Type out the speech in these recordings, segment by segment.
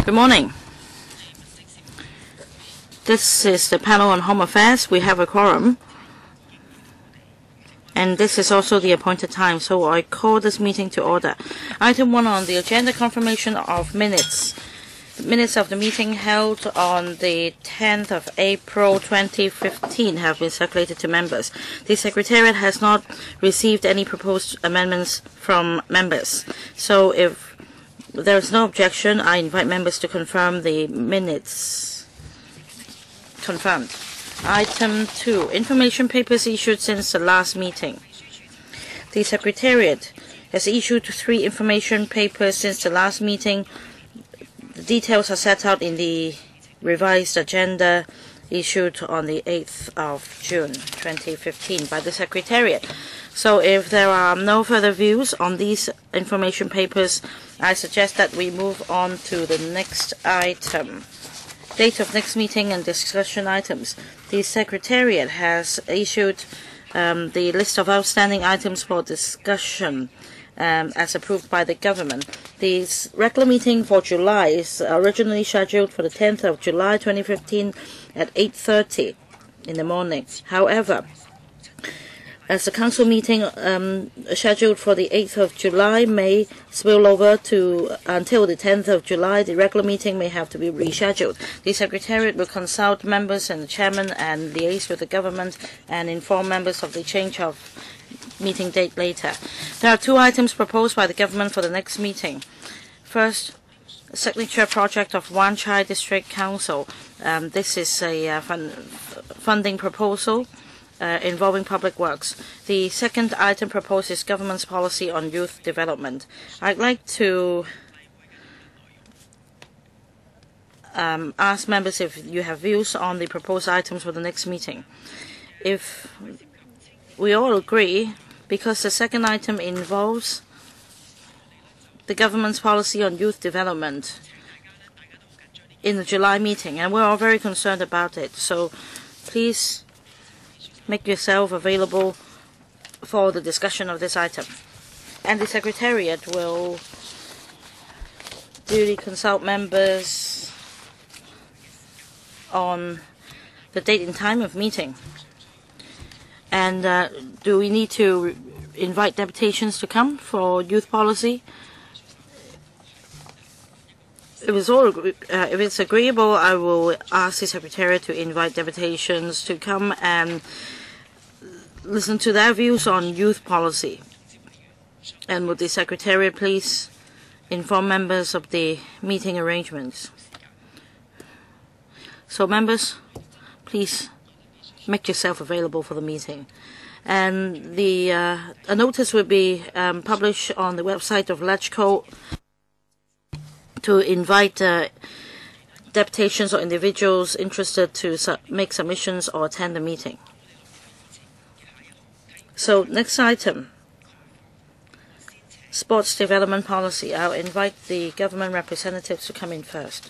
Good morning. This is the panel on Home Affairs. We have a quorum. And this is also the appointed time, so I call this meeting to order. Item 1 on the agenda, confirmation of minutes. The minutes of the meeting held on the 10th of April 2015 have been circulated to members. The Secretariat has not received any proposed amendments from members. So if there is no objection, I invite members to confirm the minutes. Confirmed. Item 2, information papers issued since the last meeting. The Secretariat has issued 3 information papers since the last meeting. The details are set out in the revised agenda issued on the 8th of June 2015 by the Secretariat. So if there are no further views on these information papers, I suggest that we move on to the next item. Date of next meeting and discussion items. The Secretariat has issued the list of outstanding items for discussion as approved by the government. The regular meeting for July is originally scheduled for the 10th of July 2015 at 8:30 in the morning. However, as the council meeting scheduled for the 8th of July may spill over to until the 10th of July, the regular meeting may have to be rescheduled. The Secretariat will consult members and the chairman and liaise with the government and inform members of the change of meeting date later. There are 2 items proposed by the government for the next meeting. First, a signature project of Wan Chai District Council. This is a funding proposal involving public works. The second item proposed is government's policy on youth development. I'd like to ask members if you have views on the proposed items for the next meeting. If we all agree, because the second item involves the government's policy on youth development in the July meeting, and we're all very concerned about it. So please make yourself available for the discussion of this item. And the Secretariat will duly consult members on the date and time of meeting. And do we need to invite deputations to come for youth policy? If it's agreeable, I will ask the Secretariat to invite deputations to come and listen to their views on youth policy. And would the Secretariat please inform members of the meeting arrangements? So members, please make yourself available for the meeting. And a notice will be published on the website of LegCo to invite deputations or individuals interested to make submissions or attend the meeting. So next item, sports development policy. I'll invite the government representatives to come in first.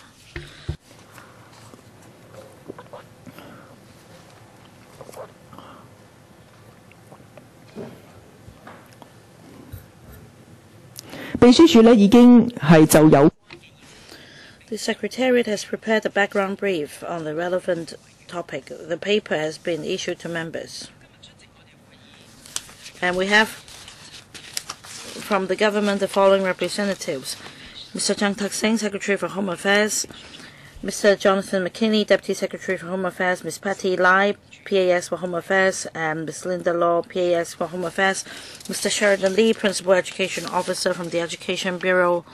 The Secretariat has prepared a background brief on the relevant topic. The paper has been issued to members. And we have from the government the following representatives: Mr. Zhang Tak-sing, Secretary for Home Affairs; Mr. Jonathan McKinney, Deputy Secretary for Home Affairs; Ms. Patty Lai, PAS for Home Affairs; and Ms. Linda Law, PAS for Home Affairs; Mr. Sheridan Lee, Principal Education Officer from the Education Bureau;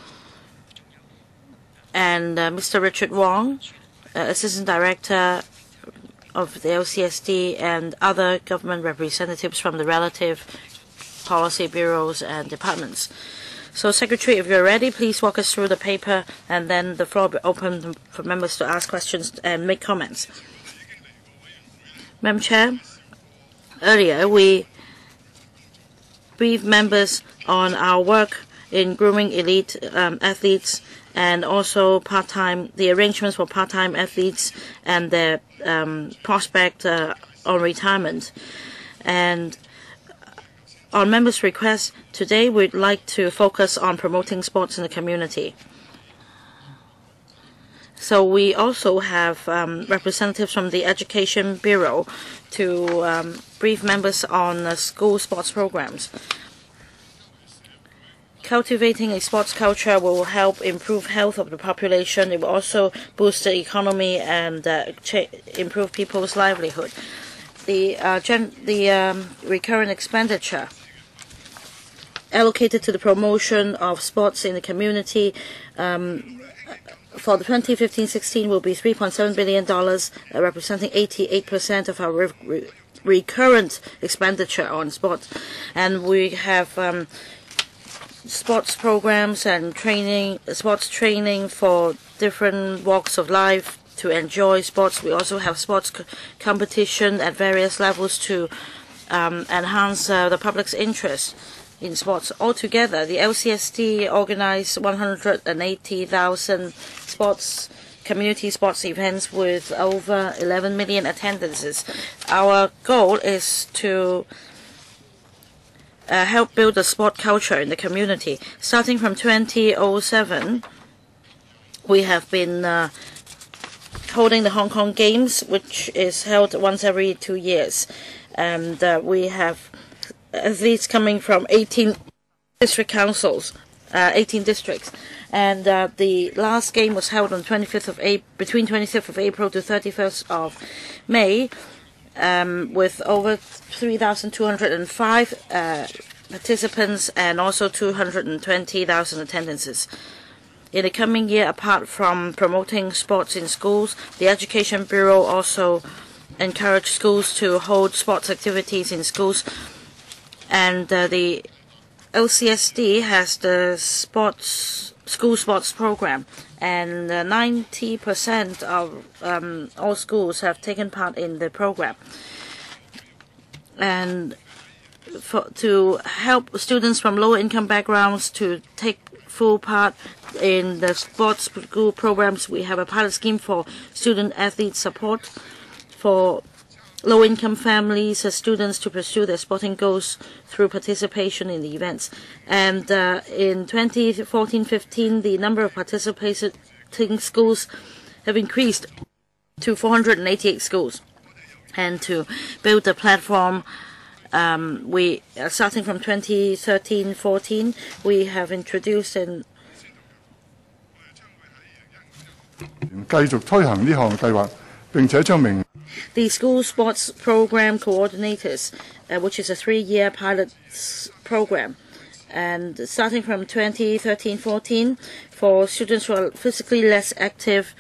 and Mr. Richard Wong, Assistant Director of the LCSD, and other government representatives from the relative policy bureaus and departments. So, Secretary, if you're ready, please walk us through the paper, and then the floor will be open for members to ask questions and make comments. Madam Chair, earlier we briefed members on our work in grooming elite athletes and also the arrangements for part-time athletes and their prospect on retirement. And on members' request, today we'd like to focus on promoting sports in the community. So we also have representatives from the Education Bureau to brief members on school sports programs. Cultivating a sports culture will help improve health of the population. It will also boost the economy and improve people's livelihood. The recurrent expenditure allocated to the promotion of sports in the community for the 2015-16 will be $3.7 billion, representing 88% of our recurrent expenditure on sports. And we have sports programs and sports training for different walks of life to enjoy sports. We also have sports competition at various levels to enhance the public's interest in sports. Altogether, the LCSD organized 180,000 community sports events with over 11 million attendances. Our goal is to help build a sport culture in the community. Starting from 2007, we have been holding the Hong Kong Games, which is held once every 2 years. And we have athletes coming from 18 district councils, 18 districts. And the last game was held on between 25th of April to 31st of May. With over 3,205 participants and also 220,000 attendances. In the coming year, apart from promoting sports in schools, the Education Bureau also encouraged schools to hold sports activities in schools. And the LCSD has the school sports program, and 90% of all schools have taken part in the program. And to help students from low-income backgrounds to take full part in the sports school programs, we have a pilot scheme for student athlete support for low-income families as students to pursue their sporting goals through participation in the events. And in 2014-15, the number of participating schools have increased to 488 schools. And to build a platform, we starting from 2013-14, we have introduced an 繼續推行呢項計劃，並且將明 The School Sports Program Coordinators, which is a 3-year pilot program. And starting from 2013-14, for students who are physically less active,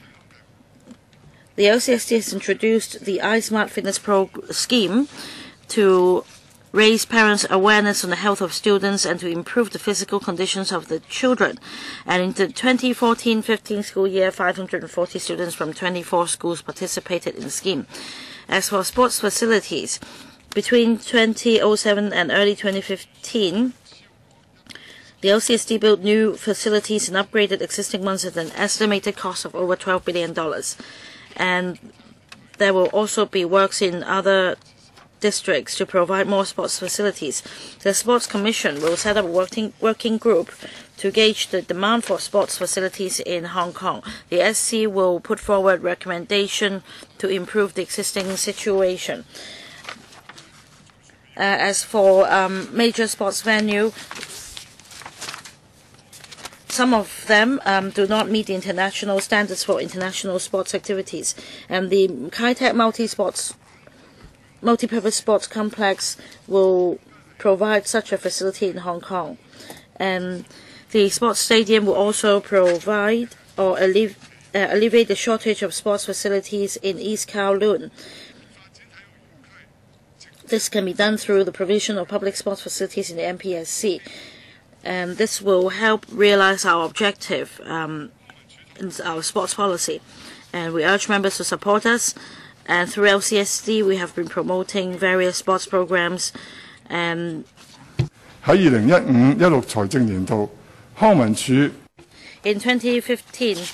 the LCSD has introduced the iSmart Fitness scheme to raise parents' awareness on the health of students and to improve the physical conditions of the children. And in the 2014-15 school year, 540 students from 24 schools participated in the scheme. As for sports facilities, between 2007 and early 2015, the LCSD built new facilities and upgraded existing ones at an estimated cost of over $12 billion. And there will also be works in other districts to provide more sports facilities. The Sports Commission will set up a working group to gauge the demand for sports facilities in Hong Kong. The SC will put forward recommendations to improve the existing situation. As for major sports venues, some of them do not meet the international standards for international sports activities. And the Kai Tak multi-purpose sports complex will provide such a facility in Hong Kong. And the sports stadium will also provide or alleviate the shortage of sports facilities in East Kowloon. This can be done through the provision of public sports facilities in the MPSC. And this will help realize our objective in our sports policy. And we urge members to support us. And through LCSD, we have been promoting various sports programs. And 喺2015-16財政年度，康文署 in 2015,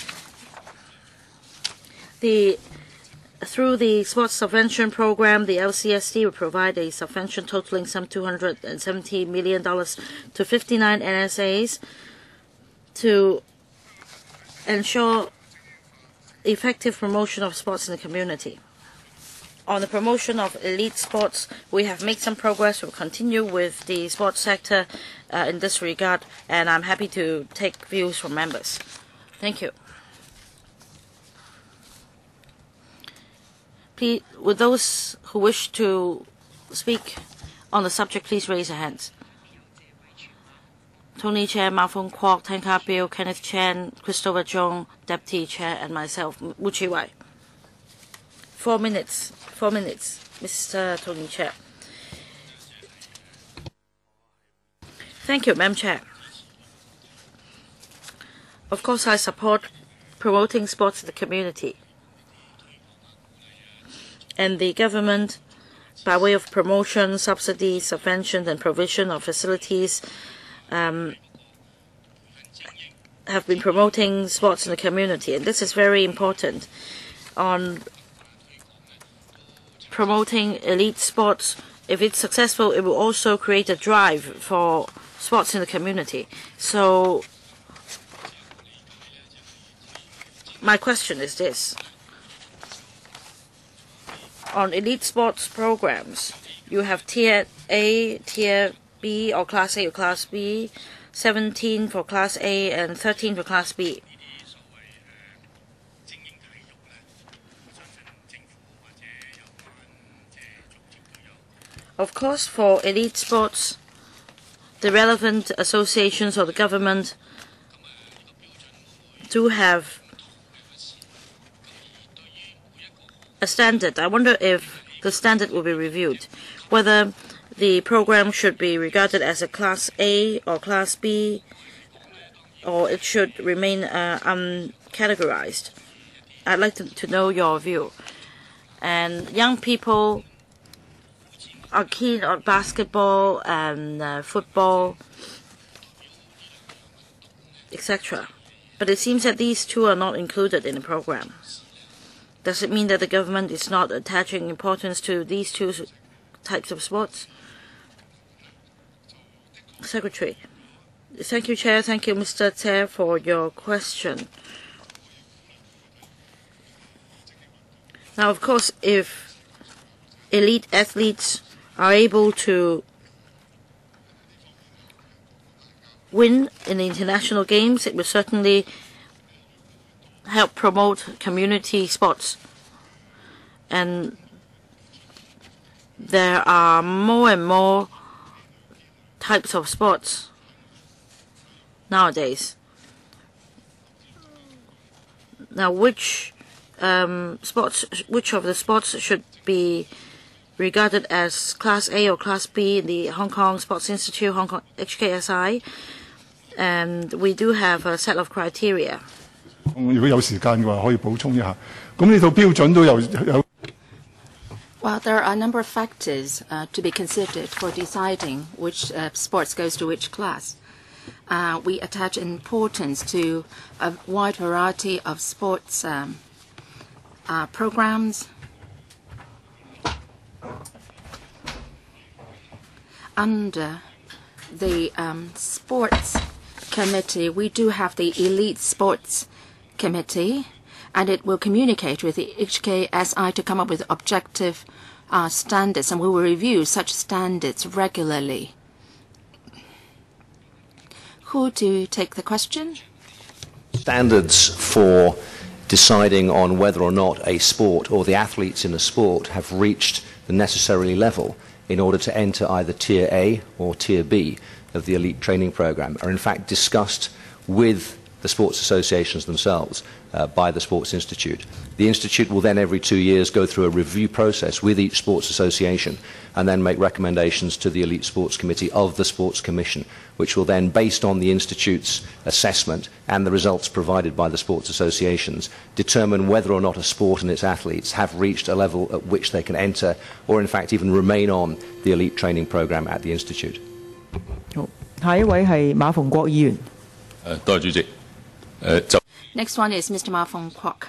through the sports subvention program, the LCSD will provide a subvention totaling some $270 million to 59 NSAs to ensure effective promotion of sports in the community. On the promotion of elite sports, we have made some progress. We'll continue with the sports sector in this regard, and I'm happy to take views from members. Thank you. Please, would those who wish to speak on the subject, please raise your hands. Tony Chair, Ma Fong Kwok, Tan Ka Bill, Kenneth Chan, Christopher Jong, Deputy Chair, and myself, Wu Chi Wai. 4 minutes. 4 minutes, Mr. Tony Chair. Thank you, Madam Chair. Of course, I support promoting sports in the community. And the government, by way of promotion, subsidies, subventions, and provision of facilities, have been promoting sports in the community. And this is very important. On promoting elite sports, if it's successful, it will also create a drive for sports in the community. So my question is this. On elite sports programs, you have Tier A, Tier B, or Class A or Class B, 17 for Class A and 13 for Class B. Of course, for elite sports, the relevant associations or the government do have a standard. I wonder if the standard will be reviewed, whether the program should be regarded as a Class A or Class B, or it should remain uncategorized. I'd like to know your view. And young people are keen on basketball and football, etc. But it seems that these two are not included in the program. Does it mean that the government is not attaching importance to these two types of sports? Secretary. Thank you, Chair. Thank you, Mr. Chair, for your question. Now, of course, if elite athletes are able to win in the international games, it will certainly help promote community sports. And there are more and more types of sports nowadays. Now, which of the sports should be regarded as Class A or Class B in the Hong Kong Sports Institute, Hong Kong HKSI, and we do have a set of criteria. 如果有時間嘅話，可以補充一下。咁呢套標準都有。 Well, there are a number of factors to be considered for deciding which sports goes to which class. We attach importance to a wide variety of sports programs. Under the sports committee, we do have the elite sports committee, and it will communicate with the HKSI to come up with objective standards, and we will review such standards regularly. Who to take the question? Standards for deciding on whether or not a sport or the athletes in a sport have reached the necessary level in order to enter either Tier A or Tier B of the elite training program are in fact discussed with the sports associations themselves by the Sports Institute. The Institute will then every 2 years go through a review process with each sports association and then make recommendations to the Elite Sports Committee of the Sports Commission, which will then, based on the Institute's assessment and the results provided by the sports associations, determine whether or not a sport and its athletes have reached a level at which they can enter or in fact even remain on the elite training program at the Institute. 下一位係馬逢國議員。 多謝主席。Next one is Mr. Ma Fong Kwok.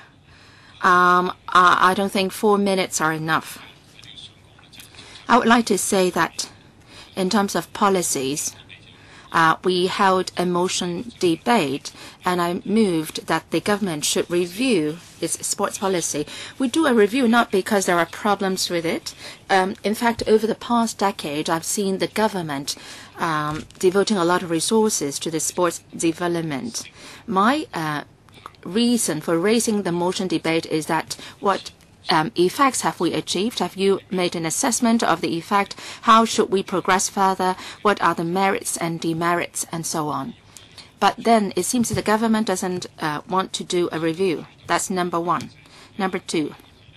I don't think 4 minutes are enough. I would like to say that in terms of policies, we held a motion debate, and I moved that the government should review its sports policy. We do a review not because there are problems with it. In fact, over the past decade, I've seen the government devoting a lot of resources to the sports development. My reason for raising the motion debate is that what effects have we achieved? Have you made an assessment of the effect? How should we progress further? What are the merits and demerits and so on? But then it seems that the government doesn't want to do a review. That's number one. Number two,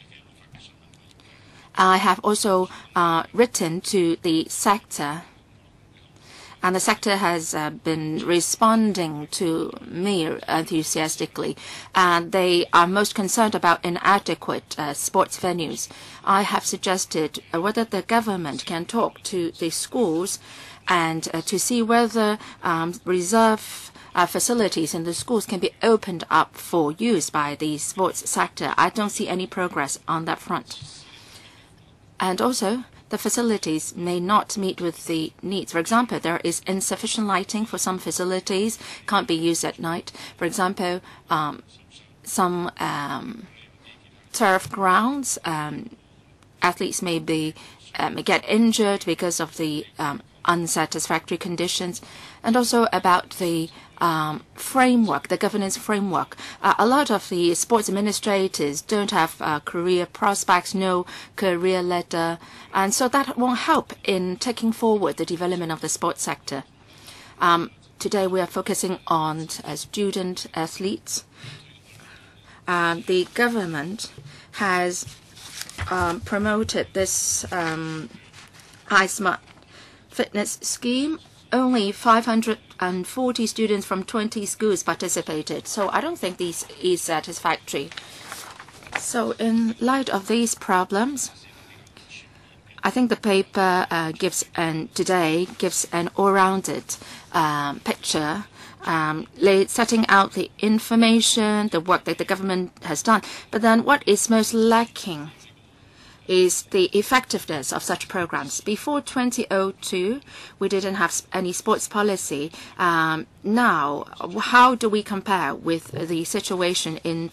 I have also written to the sector, and the sector has been responding to me enthusiastically. They are most concerned about inadequate sports venues. I have suggested whether the government can talk to the schools and to see whether reserve facilities in the schools can be opened up for use by the sports sector. I don't see any progress on that front. And also, the facilities may not meet with the needs. For example, there is insufficient lighting for some facilities, can't be used at night. For example, some turf grounds, athletes may get injured because of the unsatisfactory conditions. And also about the framework, the governance framework. A lot of the sports administrators don't have career prospects, no career ladder, and so that won't help in taking forward the development of the sports sector. Today we are focusing on student athletes. The government has promoted this iSmart fitness scheme. Only 540 students from 20 schools participated, so I don't think this is satisfactory. So in light of these problems, I think the paper today gives an all-rounded picture, setting out the information, the work that the government has done. But then what is most lacking is the effectiveness of such programs. Before 2002, we didn't have any sports policy. Now, how do we compare with the situation in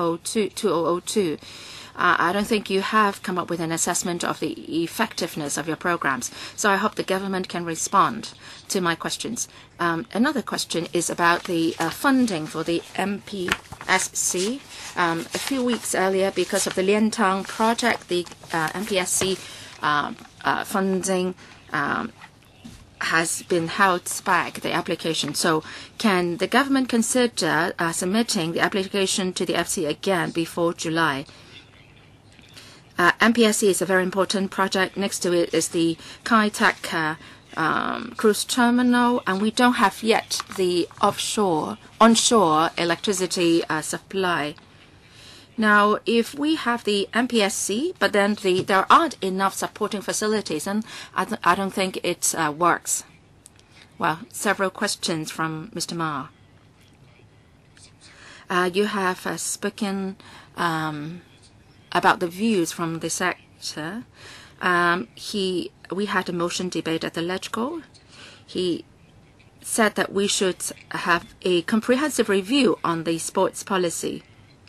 2002? I don't think you have come up with an assessment of the effectiveness of your programs. So I hope the government can respond to my questions. Another question is about the funding for the MPSC. A few weeks earlier, because of the Liantang project, the MPSC funding has been held back, the application. So can the government consider submitting the application to the FC again before July? MPSC is a very important project. Next to it is the Kai Tak cruise terminal, and we don't have yet the onshore electricity supply. Now, if we have the MPSC, but then there aren't enough supporting facilities, and I don't think it works. Well, several questions from Mr. Ma. You have spoken about the views from the sector. We had a motion debate at the LegCo. He said that we should have a comprehensive review on the sports policy.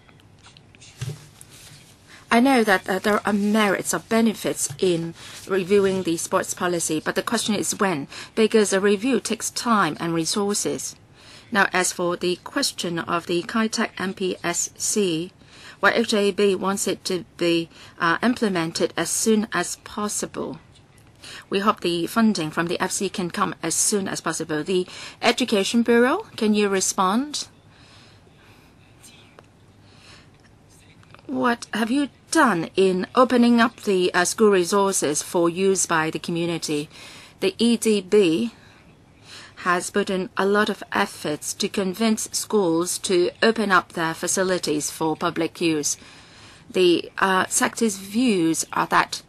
I know that there are merits or benefits in reviewing the sports policy, but the question is when, because a review takes time and resources. Now, as for the question of the Kai Tak MPSC, FJB wants it to be implemented as soon as possible. We hope the funding from the FC can come as soon as possible. The Education Bureau, can you respond? What have you done in opening up the school resources for use by the community? The EDB has put in a lot of efforts to convince schools to open up their facilities for public use. The sector's views are that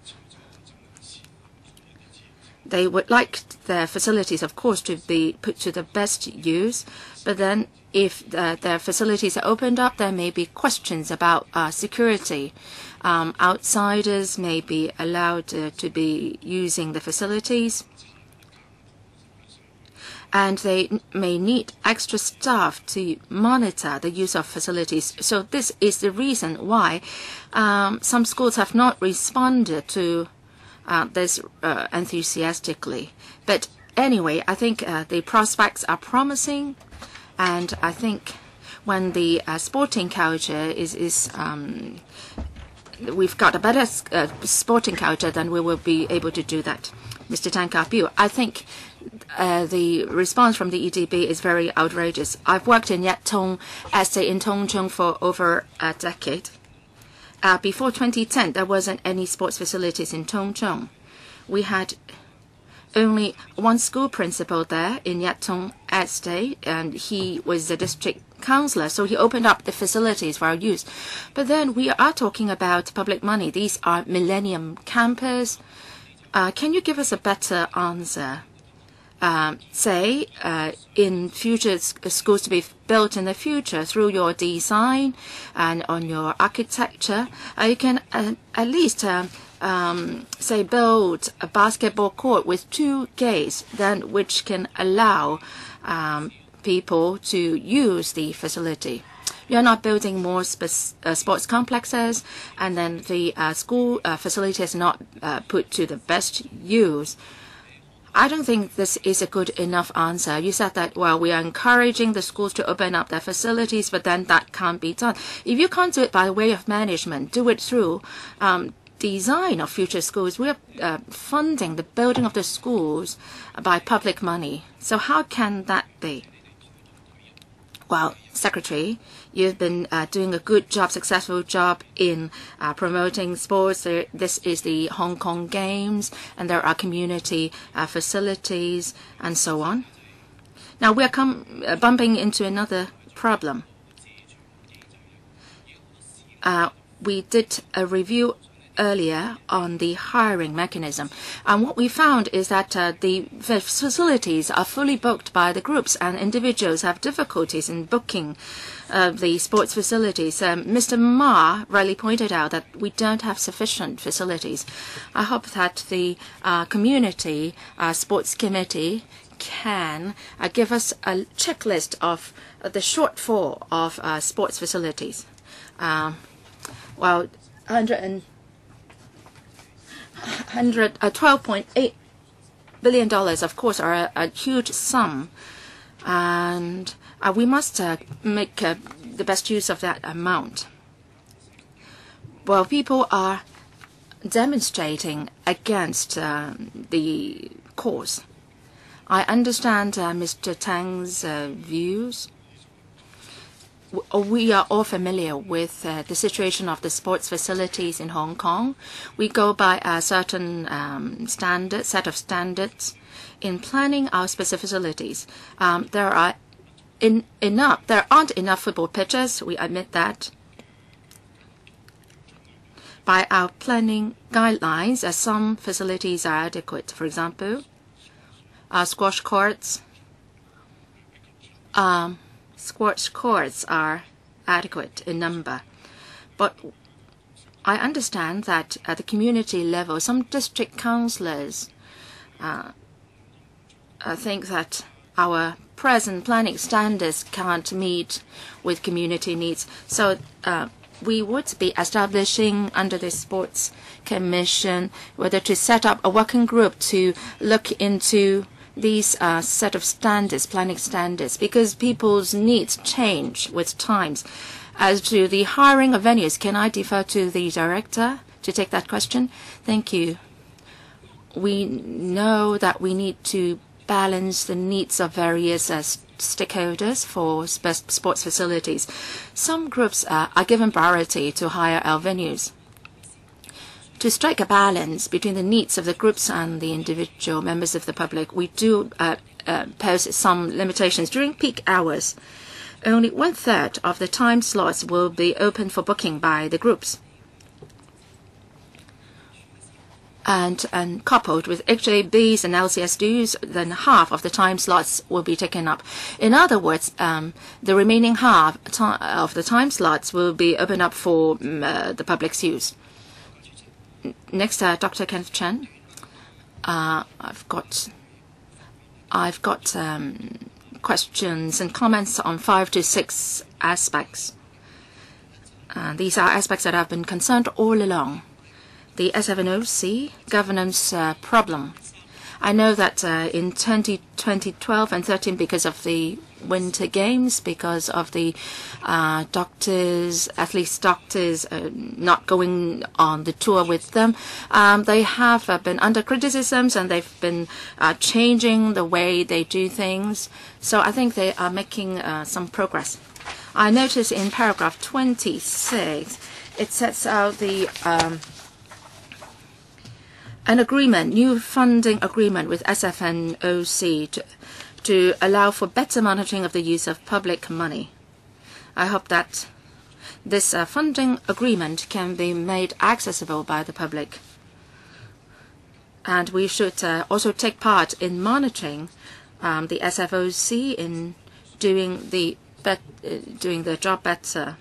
they would like their facilities, of course, to be put to the best use, but then if their facilities are opened up, there may be questions about security. Outsiders may be allowed to be using the facilities. and they may need extra staff to monitor the use of facilities. So this is the reason why some schools have not responded to this enthusiastically. But anyway, I think the prospects are promising, and I think when the sporting culture we've got a better sporting culture, then we will be able to do that. Mr. Tan Ka-piu, I think the response from the EDB is very outrageous. I've worked in Yat Tong Estate in Tongcheng for over a decade. Before 2010, there wasn't any sports facilities in Tongcheng. We had only one school principal there in Yat Tong Estate, and he was the district councillor, so he opened up the facilities for our use. But then we are talking about public money. These are Millennium Campus. Can you give us a better answer? Say, in future schools to be built in the future through your design and on your architecture, you can at least say build a basketball court with 2 gates, then which can allow people to use the facility. You're not building more sports complexes, and then the school facility is not put to the best use. I don't think this is a good enough answer. You said that, well, we are encouraging the schools to open up their facilities, but then that can't be done. If you can't do it by way of management, do it through design of future schools. We are funding the building of the schools by public money. So how can that be? Well, Secretary, you've been doing a good job, successful job in promoting sports. This is the Hong Kong Games, and there are community facilities and so on. Now we are bumping into another problem. We did a review earlier on the hiring mechanism, and what we found is that the facilities are fully booked by the groups, and individuals have difficulties in booking the sports facilities. Mr. Ma rightly pointed out that we don't have sufficient facilities. I hope that the community sports committee can give us a checklist of the shortfall of sports facilities. Well, $12.8 billion, of course, are a huge sum, and we must make the best use of that amount. Well, people are demonstrating against the cause. I understand Mr. Tang's views. We are all familiar with the situation of the sports facilities in Hong Kong. We go by a certain set of standards in planning our specific facilities. There aren't enough football pitches. We admit that. By our planning guidelines, some facilities are adequate. For example, squash courts. Squash courts are adequate in number. But I understand that at the community level, some district councillors think that our present planning standards can't meet with community needs. So we would be establishing under the Sports Commission whether to set up a working group to look into these set of standards, planning standards, because people's needs change with times. As to the hiring of venues, can I defer to the director to take that question? Thank you. We know that we need to balance the needs of various stakeholders for sports facilities. Some groups are given priority to hire our venues. To strike a balance between the needs of the groups and the individual members of the public, we do pose some limitations. During peak hours, only 1/3 of the time slots will be open for booking by the groups. And coupled with HABs and LCSDs, then half of the time slots will be taken up. In other words, the remaining half of the time slots will be opened up for the public's use. Next, Dr. Kenneth Chen. I've got I've got questions and comments on 5 to 6 aspects. These are aspects that I've been concerned all along. The SF&OC governance problem. I know that in 2012 and 13, because of the Winter Games, because of the athletes doctors not going on the tour with them, they have been under criticisms and they've been changing the way they do things. So I think they are making some progress. I noticed in paragraph 26, it sets out the an agreement, new funding agreement with SF&OC to allow for better monitoring of the use of public money. I hope that this funding agreement can be made accessible by the public. And we should also take part in monitoring the SFOC in doing the job better.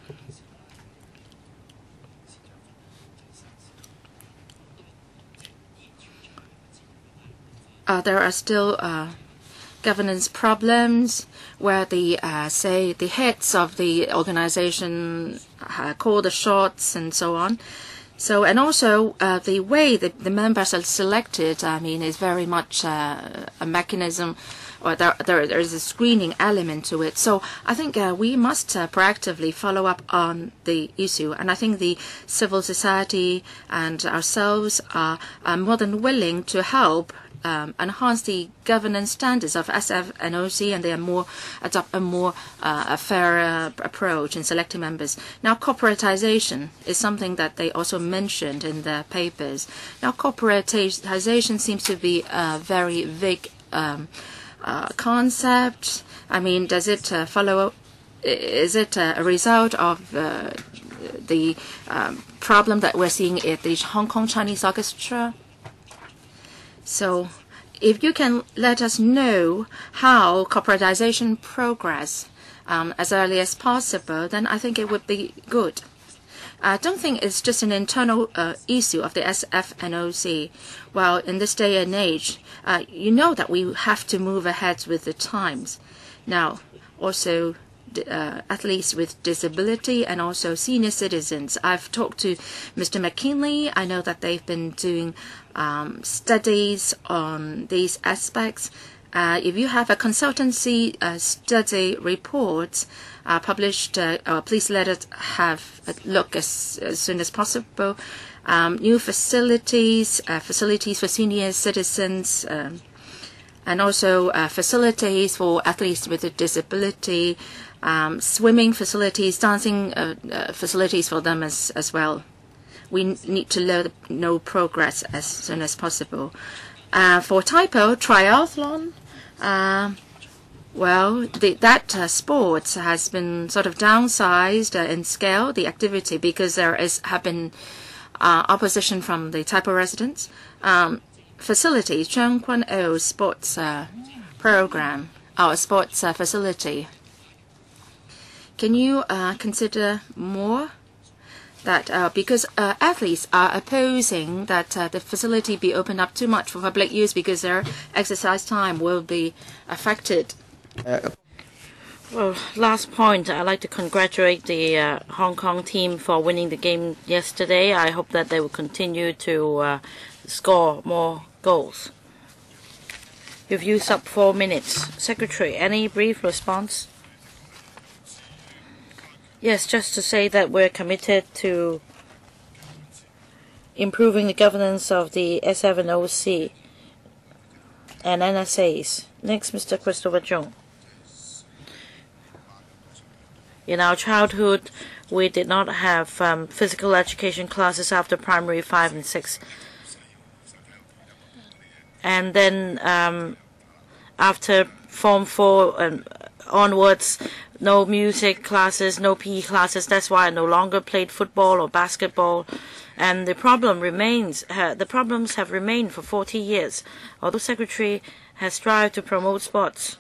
There are still governance problems where the heads of the organization call the shots and so on. So, and also the way that the members are selected, I mean, is very much a mechanism, or there is a screening element to it. So I think we must proactively follow up on the issue. And I think the civil society and ourselves are more than willing to help enhance the governance standards of SF&OC, and they are adopt a more fairer approach in selecting members. Now, corporatization is something that they also mentioned in their papers. Now, corporatization seems to be a very vague concept. I mean, does it follow? Is it a result of the problem that we're seeing at the Hong Kong Chinese Orchestra? So if you can let us know how corporatization progress as early as possible, then I think it would be good. I don't think it's just an internal issue of the SF&OC. Well, in this day and age, you know that we have to move ahead with the times. Now, also athletes with disability and also senior citizens. I've talked to Mr. McKinley. I know that they've been doing studies on these aspects. If you have a consultancy study report published, please let us have a look as soon as possible. New facilities for senior citizens, and also facilities for athletes with a disability, swimming facilities, dancing facilities for them as well. We need to know progress as soon as possible. For typo triathlon, well, that sport has been sort of downsized in scale, the activity, because there have been opposition from the typo residents. Facilities, Zhang Quan O sports program, our sports facility. Can you consider more that because athletes are opposing that the facility be opened up too much for public use because their exercise time will be affected? Well, last point, I'd like to congratulate the Hong Kong team for winning the game yesterday. I hope that they will continue to score more goals. You've used up 4 minutes. Secretary, any brief response? Yes, just to say that we're committed to improving the governance of the SF&OC and NSAs. Next, Mr. Christopher Chung. In our childhood, we did not have physical education classes after primary 5 and 6. And then after Form 4 and onwards, no music classes, no PE classes. That's why I no longer played football or basketball. And the problem remains, the problems have remained for 40 years, although Secretary has strived to promote sports.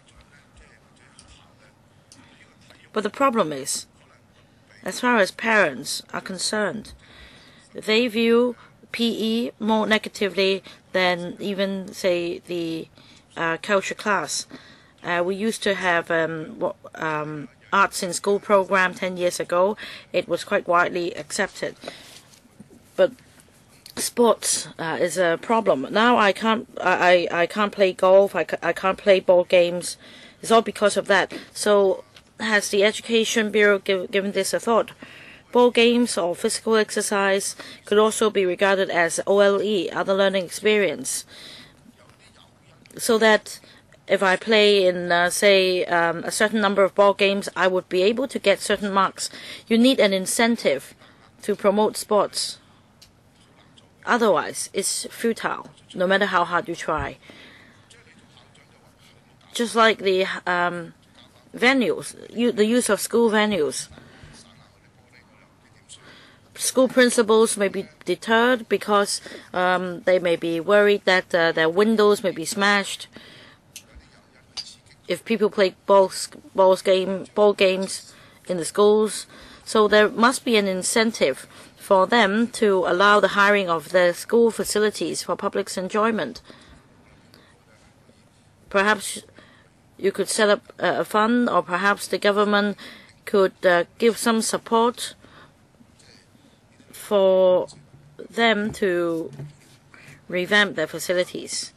But the problem is, as far as parents are concerned, they view PE more negatively than even, say, the culture class. We used to have arts in school program 10 years ago. It was quite widely accepted. But sports is a problem. Now I can't play golf. I can't play ball games. It's all because of that. So has the Education Bureau given this a thought? Ball games or physical exercise could also be regarded as OLE, other learning experience, so that if I play in, say, a certain number of ball games, I would be able to get certain marks. You need an incentive to promote sports. Otherwise, it's futile, no matter how hard you try. Just like the venues, the use of school venues. School principals may be deterred because they may be worried that their windows may be smashed if people play ball games in the schools. So there must be an incentive for them to allow the hiring of their school facilities for public's enjoyment. Perhaps you could set up a fund, or perhaps the government could give some support for them to revamp their facilities.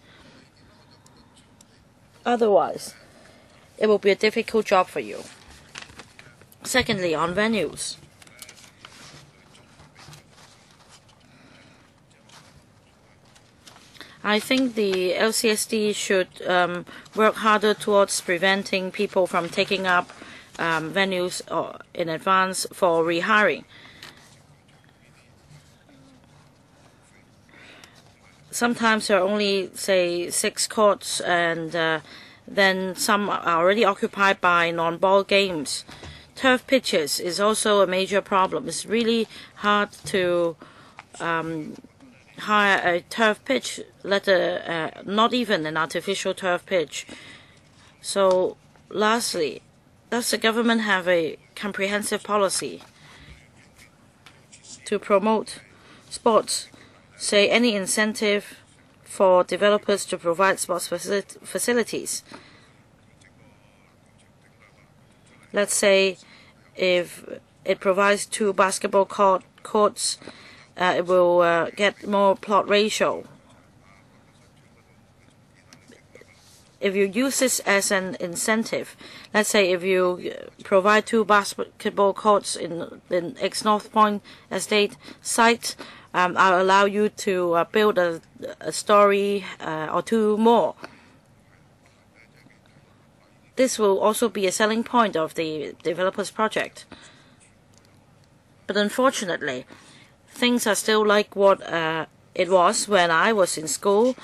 Otherwise, it will be a difficult job for you. Secondly, on venues. I think the LCSD should work harder towards preventing people from taking up venues in advance for rehiring. Sometimes there are only, say, 6 courts, and then some are already occupied by non-ball games. Turf pitches is also a major problem. It's really hard to hire a turf pitch, not even an artificial turf pitch. So, lastly, does the government have a comprehensive policy to promote sports? Say, any incentive for developers to provide sports facilities. Let's say if it provides 2 basketball courts, it will get more plot ratio. If you use this as an incentive, let's say if you provide 2 basketball courts in X North Point Estate site, I'll allow you to build a story or 2 more. This will also be a selling point of the developer's project. But unfortunately, things are still like what it was when I was in school.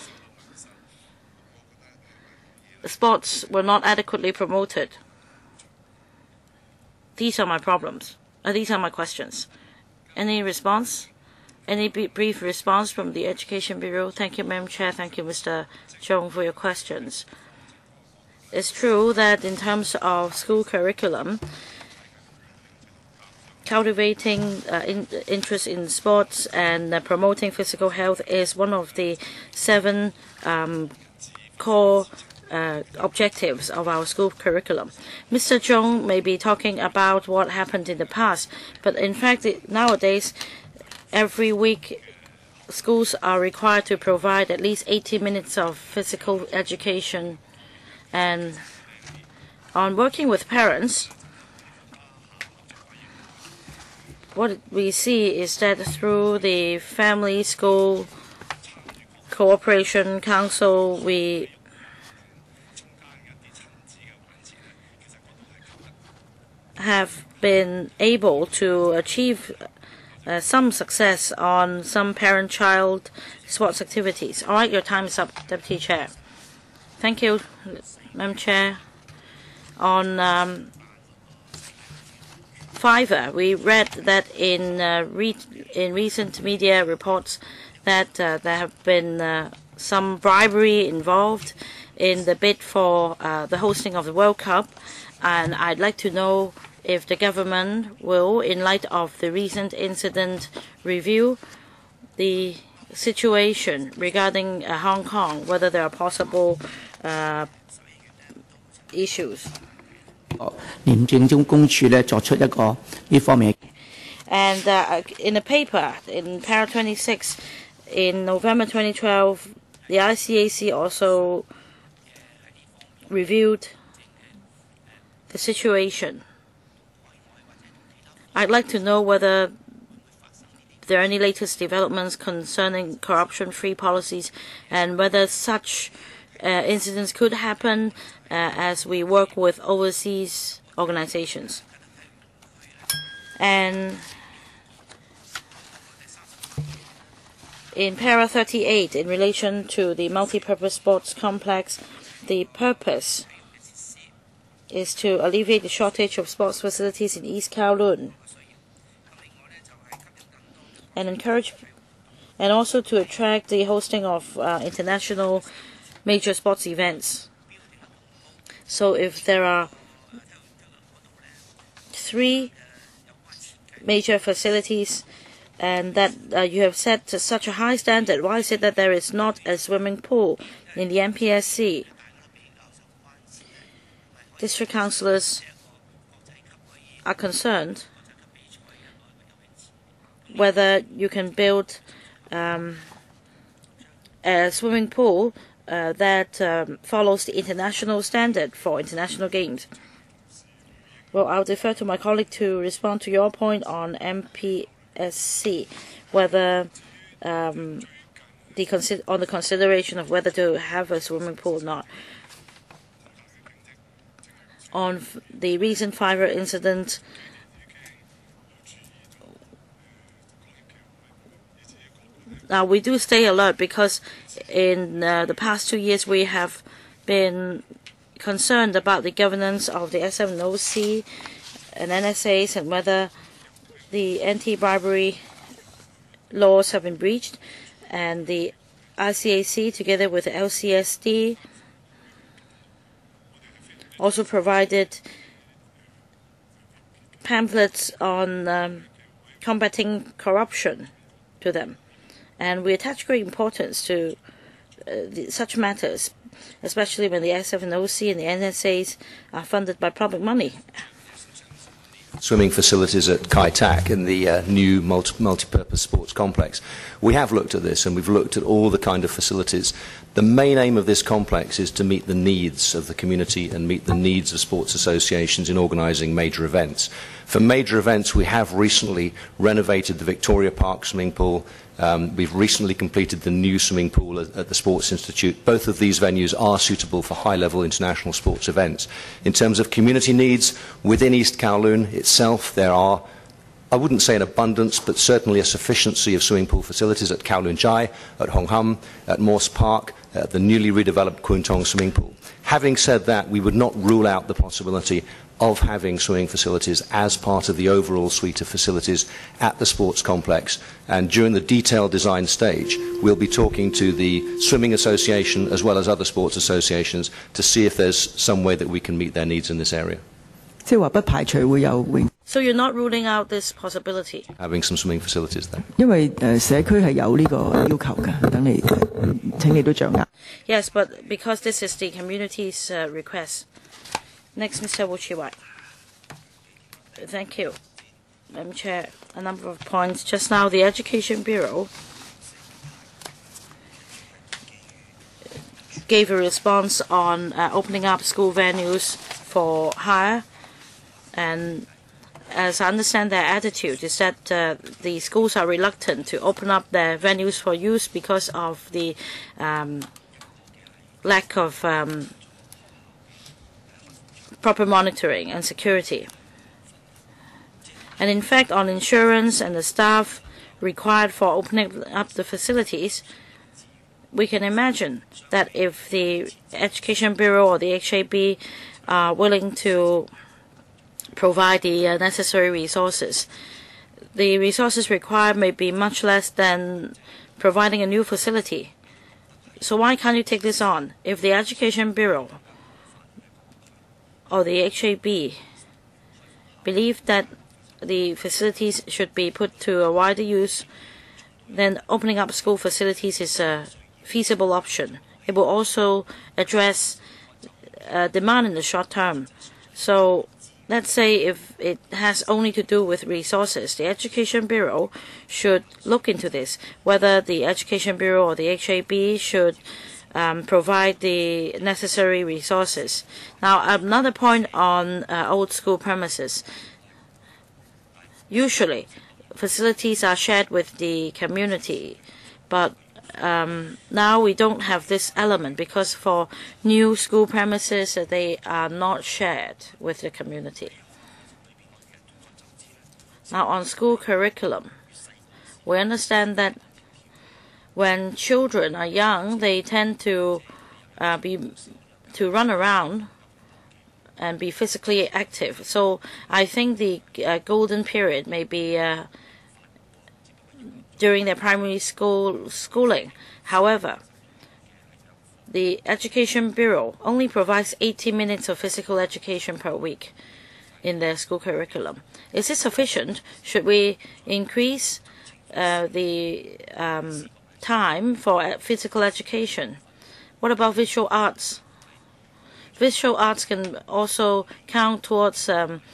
Sports were not adequately promoted. These are my problems. These are my questions. Any response? Any brief response from the Education Bureau? Thank you, Madam Chair. Thank you, Mr. Chung, for your questions. It's true that in terms of school curriculum, cultivating interest in sports and promoting physical health is one of the 7 core objectives of our school curriculum. Mr. Chung may be talking about what happened in the past, but in fact, nowadays, every week, schools are required to provide at least 80 minutes of physical education. And on working with parents, what we see is that through the Family School Cooperation Council, we have been able to achieve some success on some parent-child sports activities. All right, your time is up, Deputy Chair. Thank you, Madam Chair. On Fiverr, we read that in recent media reports that there have been some bribery involved in the bid for the hosting of the World Cup, and I'd like to know if the government will, in light of the recent incident, review the situation regarding Hong Kong, whether there are possible issues. 廉政公署咧作出一個呢方面。 And in a paper in Para 26 in November 2012, the ICAC also reviewed the situation. I'd like to know whether there are any latest developments concerning corruption-free policies and whether such incidents could happen as we work with overseas organizations. And in Para 38, in relation to the multi-purpose sports complex, the purpose is to alleviate the shortage of sports facilities in East Kowloon and encourage, and also to attract the hosting of international major sports events. So if there are 3 major facilities and that you have set to such a high standard, why is it that there is not a swimming pool in the MPSC? District councillors are concerned whether you can build a swimming pool that follows the international standard for international games. Well, I'll defer to my colleague to respond to your point on MPSC, whether on the consideration of whether to have a swimming pool or not. On the recent fire incident, now we do stay alert because in the past 2 years we have been concerned about the governance of the SMNOC and NSAs and whether the anti-bribery laws have been breached, and the ICAC together with the LCSD also provided pamphlets on combating corruption to them. And we attach great importance to such matters, especially when the SFNOC and the NSAs are funded by public money. Swimming facilities at Kai Tak in the new multi-purpose sports complex. We have looked at this and we've looked at all the kind of facilities. The main aim of this complex is to meet the needs of the community and meet the needs of sports associations in organising major events. For major events, we have recently renovated the Victoria Park swimming pool. We've recently completed the new swimming pool at the Sports Institute. Both of these venues are suitable for high-level international sports events. In terms of community needs, within East Kowloon itself, there are, I wouldn't say an abundance, but certainly a sufficiency of swimming pool facilities at Kowloon Chai, at Hong Hum, at Morse Park, at the newly redeveloped Kwun Tong swimming pool. Having said that, we would not rule out the possibility of having swimming facilities as part of the overall suite of facilities at the sports complex. And during the detailed design stage, we'll be talking to the Swimming Association as well as other sports associations to see if there's some way that we can meet their needs in this area. So you're not ruling out this possibility? Having some swimming facilities there. Yes, but because this is the community's request. Next, Mr. Wu Chi-wai. Thank you, Madam Chair. A number of points. Just now, the Education Bureau gave a response on opening up school venues for hire, and as I understand their attitude is that the schools are reluctant to open up their venues for use because of the lack of proper monitoring and security. And in fact, on insurance and the staff required for opening up the facilities, we can imagine that if the Education Bureau or the HAB are willing to provide the necessary resources, the resources required may be much less than providing a new facility. So why can't you take this on? If the Education Bureau or the HAB believe that the facilities should be put to a wider use, then opening up school facilities is a feasible option. It will also address demand in the short term. So let's say if it has only to do with resources, the Education Bureau should look into this, whether the Education Bureau or the HAB should provide the necessary resources. Now, another point on old school premises. Usually, facilities are shared with the community, but now we don't have this element because for new school premises, they are not shared with the community. Now, on school curriculum, we understand that when children are young, they tend to run around and be physically active. So I think the golden period may be during their primary schooling. However, the Education Bureau only provides 80 minutes of physical education per week in their school curriculum. Is this sufficient? Should we increase the time for physical education? What about visual arts? Visual arts can also count towards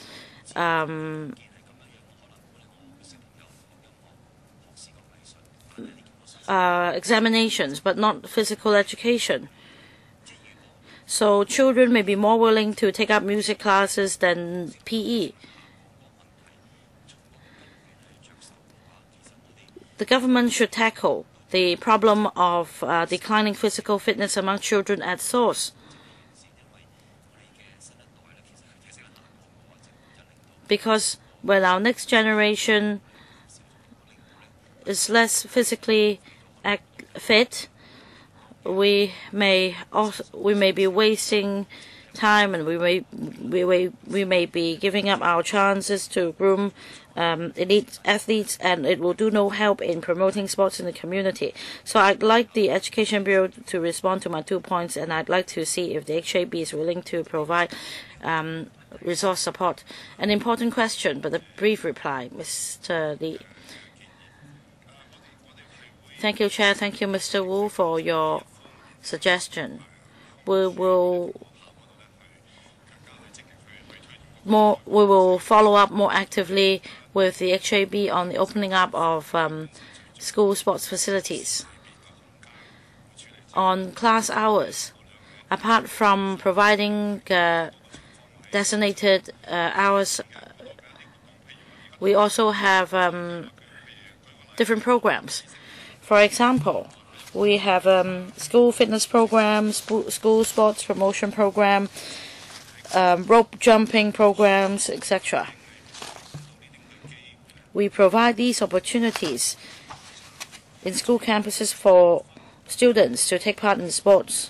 examinations, but not physical education. So children may be more willing to take up music classes than PE. The government should tackle the problem of declining physical fitness among children at source. Because when our next generation is less physically fit, we may be wasting time, and we may be giving up our chances to groom elite athletes, and it will do no help in promoting sports in the community. So I'd like the Education Bureau to respond to my 2 points, and I'd like to see if the HAB is willing to provide resource support. An important question, but a brief reply, Mr. Lee. Thank you, Chair. Thank you, Mr. Wu, for your suggestion. We will follow up more actively with the HAB on the opening up of school sports facilities. On class hours, apart from providing designated hours, we also have different programs. For example, we have school fitness programs, school sports promotion program, rope jumping programs, etc. We provide these opportunities in school campuses for students to take part in sports.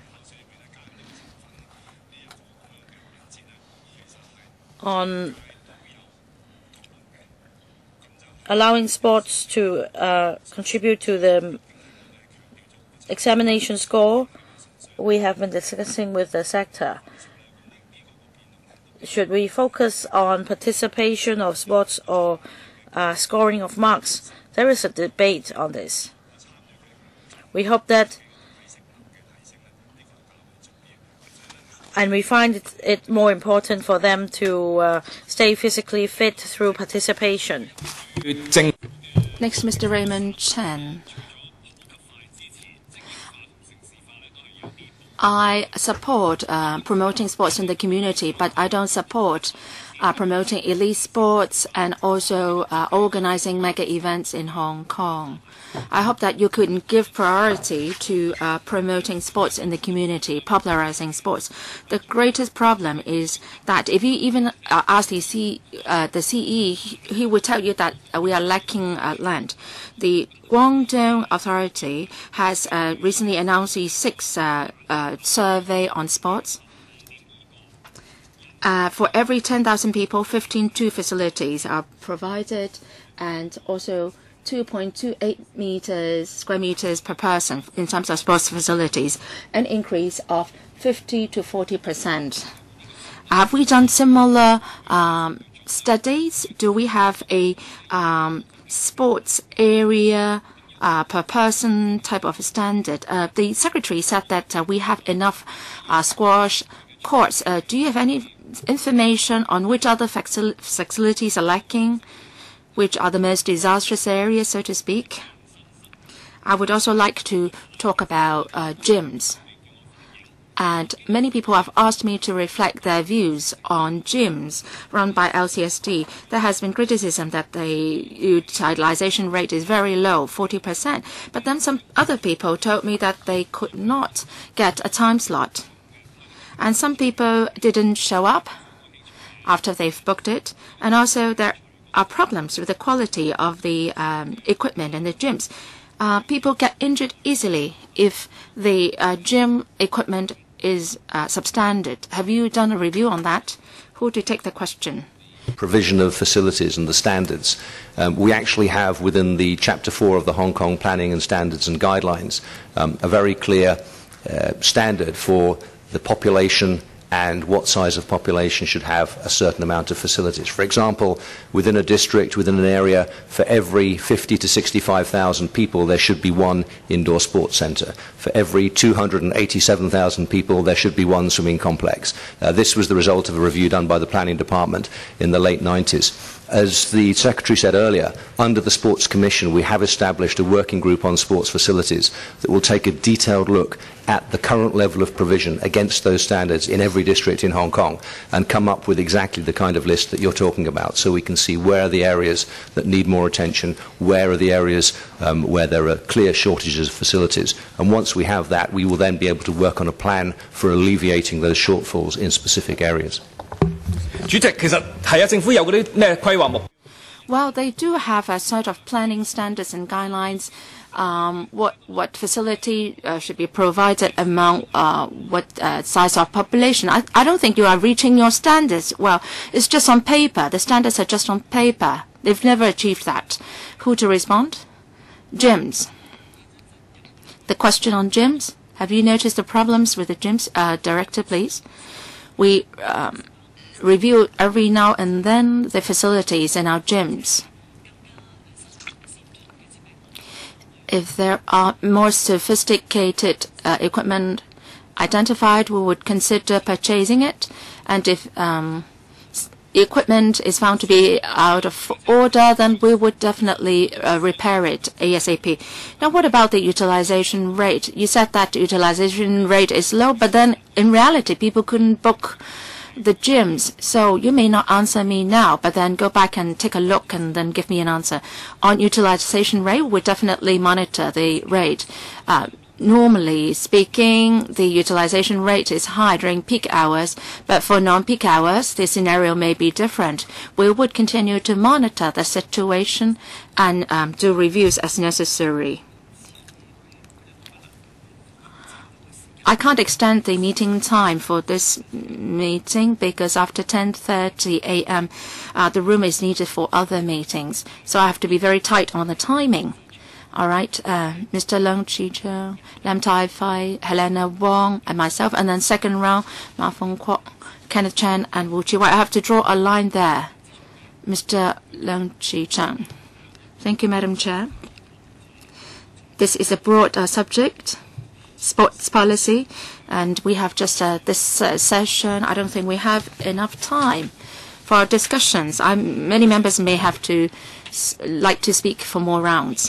On allowing sports to contribute to the examination score, we have been discussing with the sector. Should we focus on participation of sports or scoring of marks? There is a debate on this. We hope that, and we find it more important for them to stay physically fit through participation. Next, Mr. Raymond Chen. I support promoting sports in the community, but I don't support promoting elite sports and also organizing mega events in Hong Kong. I hope that you could give priority to promoting sports in the community, popularizing sports. The greatest problem is that if you even ask the CE, he would tell you that we are lacking land. The Guangdong Authority has recently announced a 6th survey on sports. For every 10,000 people, 15 facilities are provided, and also 2.28 square meters per person in terms of sports facilities, an increase of 50 to 40%. Have we done similar studies, do we have a sports area per person type of standard? The secretary said that we have enough squash courts. Do you have any information on which other facilities are lacking, which are the most disastrous areas, so to speak? I would also like to talk about gyms. And many people have asked me to reflect their views on gyms run by LCSD. There has been criticism that the utilization rate is very low, 40%. But then some other people told me that they could not get a time slot. And some people didn't show up after they've booked it. And also there are problems with the quality of the equipment in the gyms. People get injured easily if the gym equipment is substandard. Have you done a review on that? Who to take the question? Provision of facilities and the standards. We actually have within the Chapter 4 of the Hong Kong Planning and Standards and Guidelines a very clear standard for the population and what size of population should have a certain amount of facilities. For example, within a district, within an area, for every 50 to 65,000 people, there should be one indoor sports centre. For every 287,000 people, there should be one swimming complex. This was the result of a review done by the Planning Department in the late 90s. As the Secretary said earlier, under the Sports Commission, we have established a working group on sports facilities that will take a detailed look at the current level of provision against those standards in every district in Hong Kong and come up with exactly the kind of list that you're talking about, so we can see where are the areas that need more attention, where are the areas where there are clear shortages of facilities. And once we have that, we will then be able to work on a plan for alleviating those shortfalls in specific areas. 主席，其實係啊，政府有嗰啲咩規劃目？ Well, they do have a sort of planning standards and guidelines. What facility should be provided among what size of population. I don't think you are reaching your standards. Well, it's just on paper. The standards are just on paper. They've never achieved that. Who to respond? Gyms. The question on gyms. Have you noticed the problems with the gyms? Director, please. We review every now and then the facilities in our gyms. If there are more sophisticated equipment identified, we would consider purchasing it. And if equipment is found to be out of order, then we would definitely repair it ASAP. Now, what about the utilization rate? You said that the utilization rate is low, but then in reality, people couldn't book the gyms. So you may not answer me now, but then go back and take a look and then give me an answer. On utilization rate, we definitely monitor the rate. Normally speaking, the utilization rate is high during peak hours, but for non-peak hours, the scenario may be different. We would continue to monitor the situation and do reviews as necessary. I can't extend the meeting time for this meeting because after 10:30 a.m. The room is needed for other meetings. So I have to be very tight on the timing. All right, Mr. Leung Chi-chung, Lam Tai-fai, Helena Wong, and myself. And then second round, Ma Fong-kwok, Kenneth Chan, and Wu Chi-wai. I have to draw a line there. Mr. Leung Chi-chung. Thank you, Madam Chair. This is a broad subject. Sports policy, and we have just this session. I don't think we have enough time for our discussions. Many members may have to like to speak for more rounds.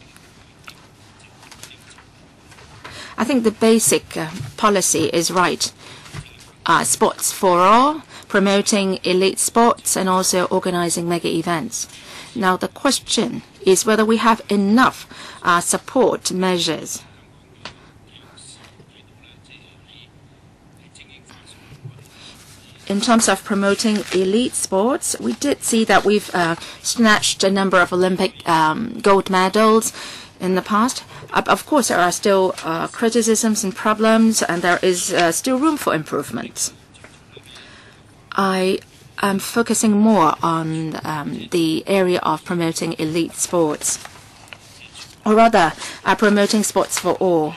I think the basic policy is right. Sports for all, promoting elite sports, and also organizing mega events. Now the question is whether we have enough support measures. In terms of promoting elite sports, we did see that we've snatched a number of Olympic gold medals in the past. Of course, there are still criticisms and problems, and there is still room for improvement. I am focusing more on the area of promoting elite sports, or rather, promoting sports for all.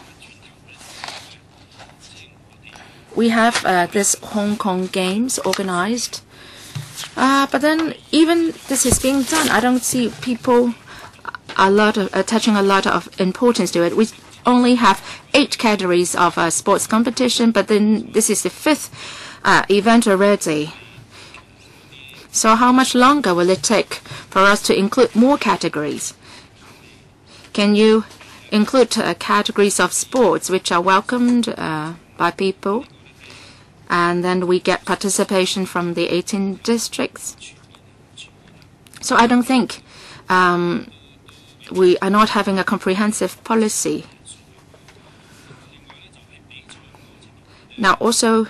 We have this Hong Kong Games organized But then even this is being done, I don't see people attaching a lot of importance to it. We only have 8 categories of sports competition, but then this is the 5th event already. So how much longer will it take for us to include more categories? Can you include categories of sports which are welcomed by people? And then we get participation from the 18 districts. So I don't think we are not having a comprehensive policy. Now also,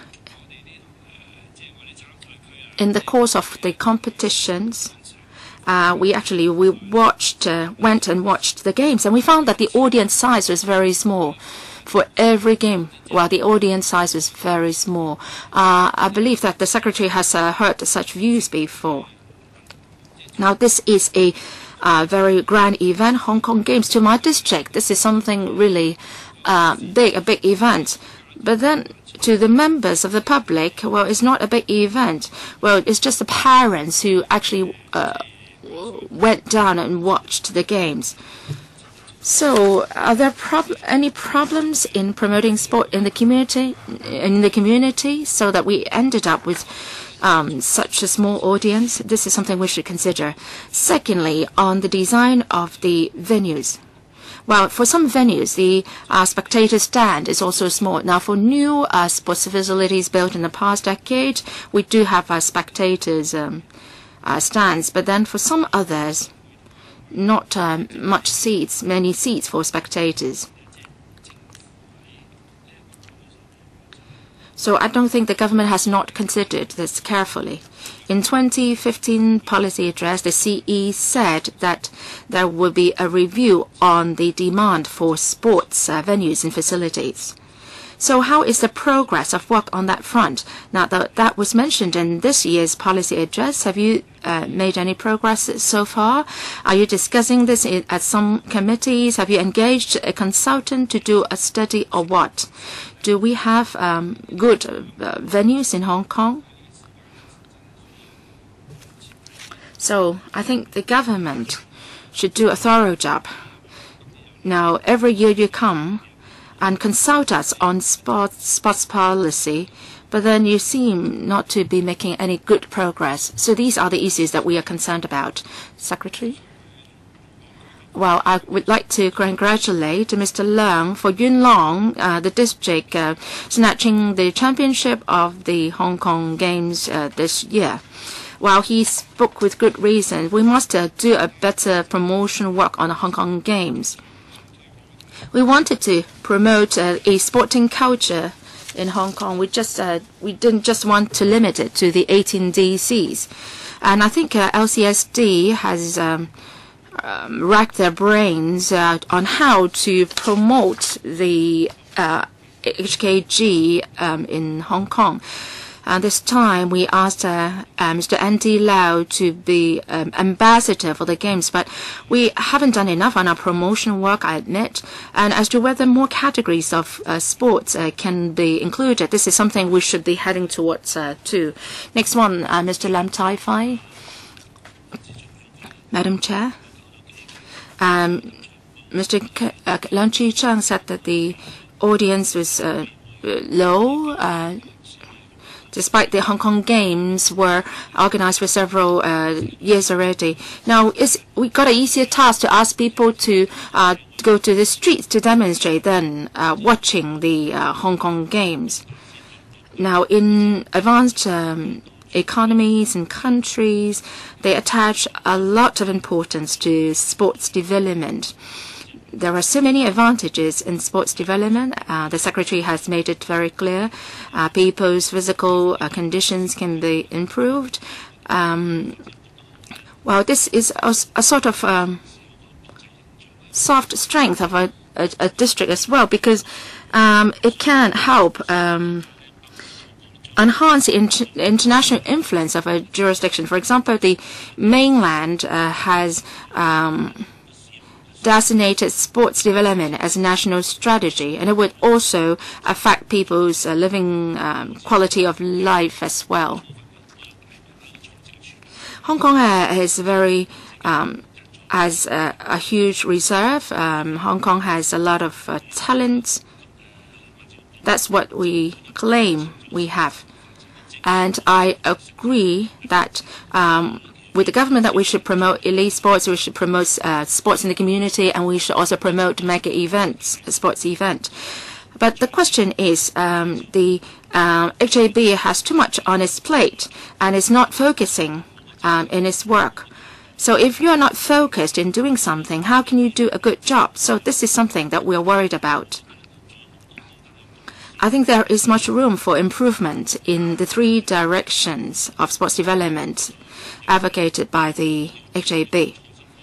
in the course of the competitions, we went and watched the games, and we found that the audience size was very small. For every game, the audience size was very small. I believe that the Secretary has heard such views before. Now, this is a very grand event, Hong Kong Games, to my district. This is something really big, a big event. But then to the members of the public, it's not a big event. It's just the parents who actually went down and watched the games. So, are there any problems in promoting sport in the community? So that we ended up with such a small audience? This is something we should consider. Secondly, on the design of the venues. For some venues, the spectator stand is also small. Now, for new sports facilities built in the past decade, we do have spectators stands. But then for some others, not many seats for spectators. So I don't think the government has not considered this carefully. In 2015 policy address, the CE said that there will be a review on the demand for sports venues and facilities. So how is the progress of work on that front? Now, that was mentioned in this year's policy address. Have you made any progress so far? Are you discussing this at some committees? Have you engaged a consultant to do a study or what? Do we have good venues in Hong Kong? So I think the government should do a thorough job. Now, every year you come and consult us on sports policy, but then you seem not to be making any good progress. So these are the issues that we are concerned about. Secretary? Well, I would like to congratulate Mr. Leung for Yuen Long, the district, snatching the championship of the Hong Kong Games this year. While he spoke with good reason, we must do a better promotion work on the Hong Kong Games. We wanted to promote a sporting culture in Hong Kong. We didn't just want to limit it to the 18 DCs. And I think LCSD has racked their brains on how to promote the HKG in Hong Kong. This time we asked Mr. Andy Lau to be ambassador for the Games, but we haven't done enough on our promotion work, I admit. And as to whether more categories of sports can be included, this is something we should be heading towards too. Next one, Mr. Lam Tai Fai. Madam Chair. Mr. Leung Chi Chang said that the audience was low, despite the Hong Kong Games were organized for several years already. Now, we got an easier task to ask people to go to the streets to demonstrate than watching the Hong Kong Games. Now, in advanced economies and countries, they attach a lot of importance to sports development. There are so many advantages in sports development. The Secretary has made it very clear. People's physical conditions can be improved. Well, this is a sort of soft strength of a district as well, because it can help enhance the international influence of a jurisdiction. For example, the mainland has designated sports development as a national strategy, and it would also affect people's living quality of life as well. Hong Kong is very has a huge reserve. Hong Kong has a lot of talent. That's what we claim we have. And I agree that with the government that we should promote elite sports, we should promote sports in the community, and we should also promote mega events, sports event. But the question is, the HAB has too much on its plate and is not focusing in its work. So if you are not focused in doing something, how can you do a good job? So this is something that we are worried about. I think there is much room for improvement in the 3 directions of sports development advocated by the HAB.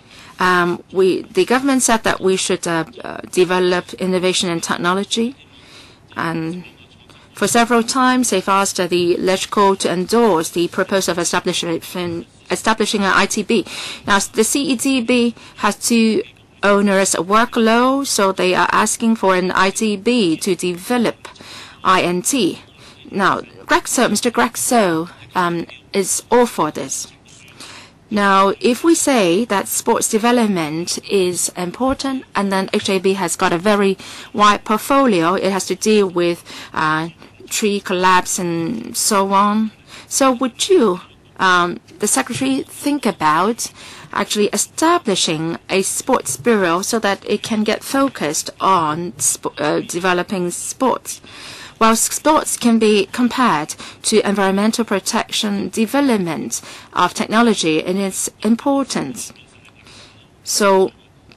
The government said that we should develop innovation and technology, and for several times they've asked the LegCo to endorse the proposal of establishing an ITB. Now the CETB has 2 owners' workload, so they are asking for an ITB to develop INT. Now Mr. Greg So is all for this. Now, if we say that sports development is important, and then HAB has got a very wide portfolio, it has to deal with tree collapse and so on. So would you, the Secretary, think about actually establishing a sports bureau so that it can get focused on developing sports? While sports can be compared to environmental protection, development of technology in its importance. So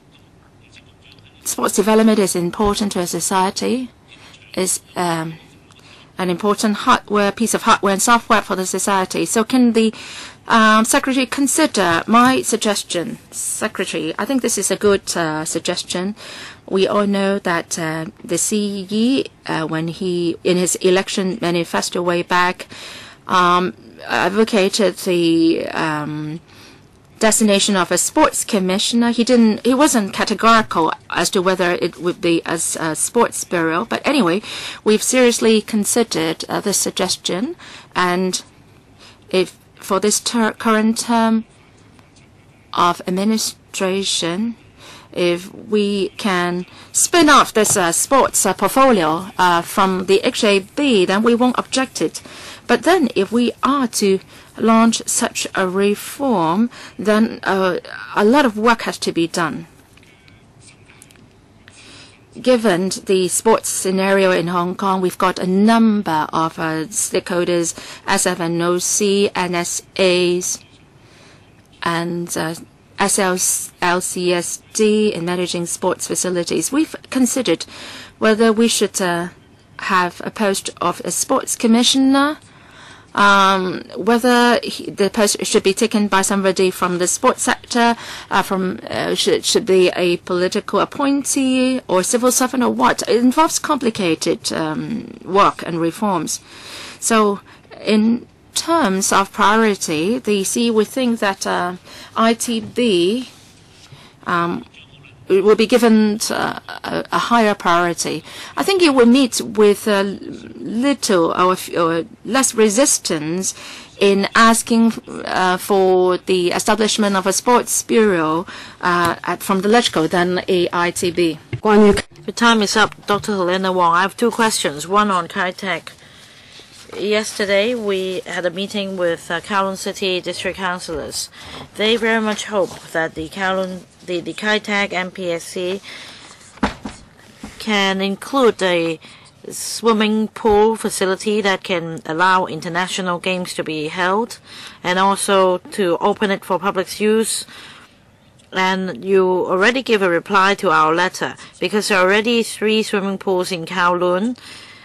sports development is important to a society, is an important piece of hardware and software for the society. So can the Secretary consider my suggestion? Secretary, I think this is a good suggestion. We all know that the CE, when he, in his election manifesto way back, advocated the designation of a sports commissioner. He wasn't categorical as to whether it would be as a sports bureau. But anyway, we've seriously considered this suggestion, and if for this current term of administration, if we can spin off this sports portfolio from the HAB, then we won't object it. But then if we are to launch such a reform, then a lot of work has to be done. Given the sports scenario in Hong Kong, we've got a number of stakeholders, SFNOC, NSAs, and SLCSD in managing sports facilities. We've considered whether we should have a post of a sports commissioner, whether the post should be taken by somebody from the sports sector, should be a political appointee or civil servant or what. It involves complicated work and reforms. So in terms of priority, the CE would think that ITB will be given a higher priority. I think it will meet with little or less resistance in asking for the establishment of a sports bureau from the LegCo than a ITB. The time is up, Dr. Helena Wong. I have 2 questions, one on Kai-Tak. Yesterday, we had a meeting with Kowloon City District Councillors. They very much hope that the Kai-Tak MPSC can include a swimming pool facility that can allow international games to be held, and also to open it for public use. And you already gave a reply to our letter, because there are already 3 swimming pools in Kowloon.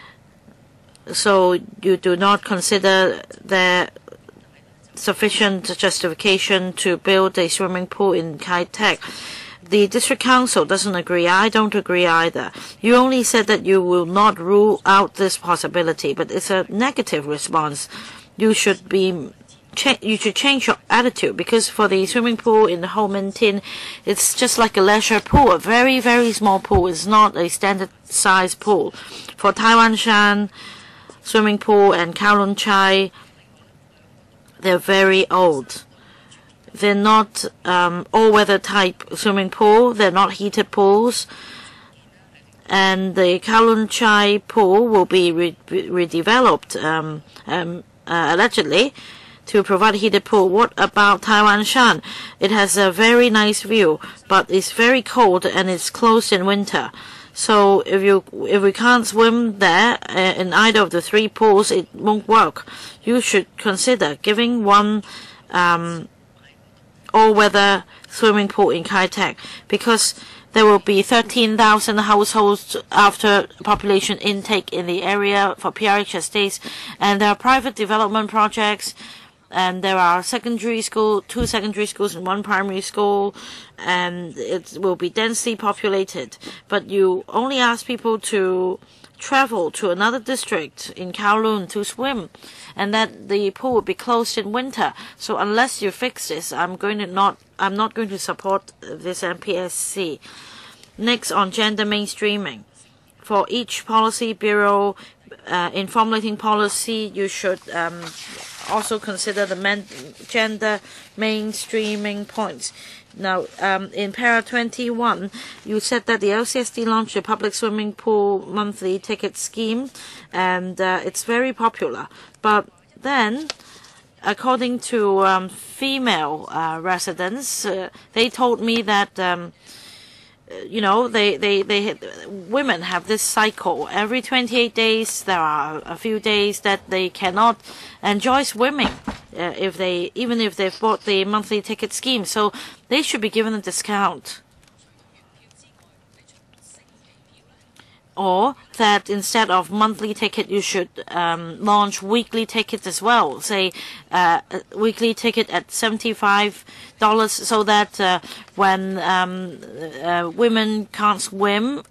So you do not consider there sufficient justification to build a swimming pool in Kai-Tak. The district council doesn't agree. I don't agree either. You only said that you will not rule out this possibility, but it's a negative response. You should change your attitude, because for the swimming pool in the Ho Min Tin, it's just like a leisure pool, a very, very small pool. It's not a standard size pool. For Taiwan Shan swimming pool and Kowloon Chai, they're very old. They're not all-weather type swimming pool. They're not heated pools. And the Kowloon Chai pool will be redeveloped, allegedly, to provide heated pool. What about Taiwan Shan? It has a very nice view, but it's very cold and it's closed in winter. So if we can't swim there in either of the three pools, it won't work. You should consider giving one all-weather swimming pool in Kai Tak, because there will be 13,000 households after population intake in the area for PRH estates, and there are private development projects, and there are two secondary schools and one primary school, and it will be densely populated. But you only ask people to travel to another district in Kowloon to swim, and that the pool will be closed in winter. So unless you fix this, I'm not going to support this MPSC. Next, on gender mainstreaming. For each policy bureau, in formulating policy, you should also consider the gender mainstreaming points. Now, in para 21, you said that the LCSD launched a public swimming pool monthly ticket scheme, and it's very popular. But then, according to female residents, they told me that women have this cycle. Every 28 days, there are a few days that they cannot enjoy swimming, even if they've bought the monthly ticket scheme. So they should be given a discount. Or that instead of monthly ticket, you should launch weekly tickets as well. Say a weekly ticket at $75, so that when women can't swim,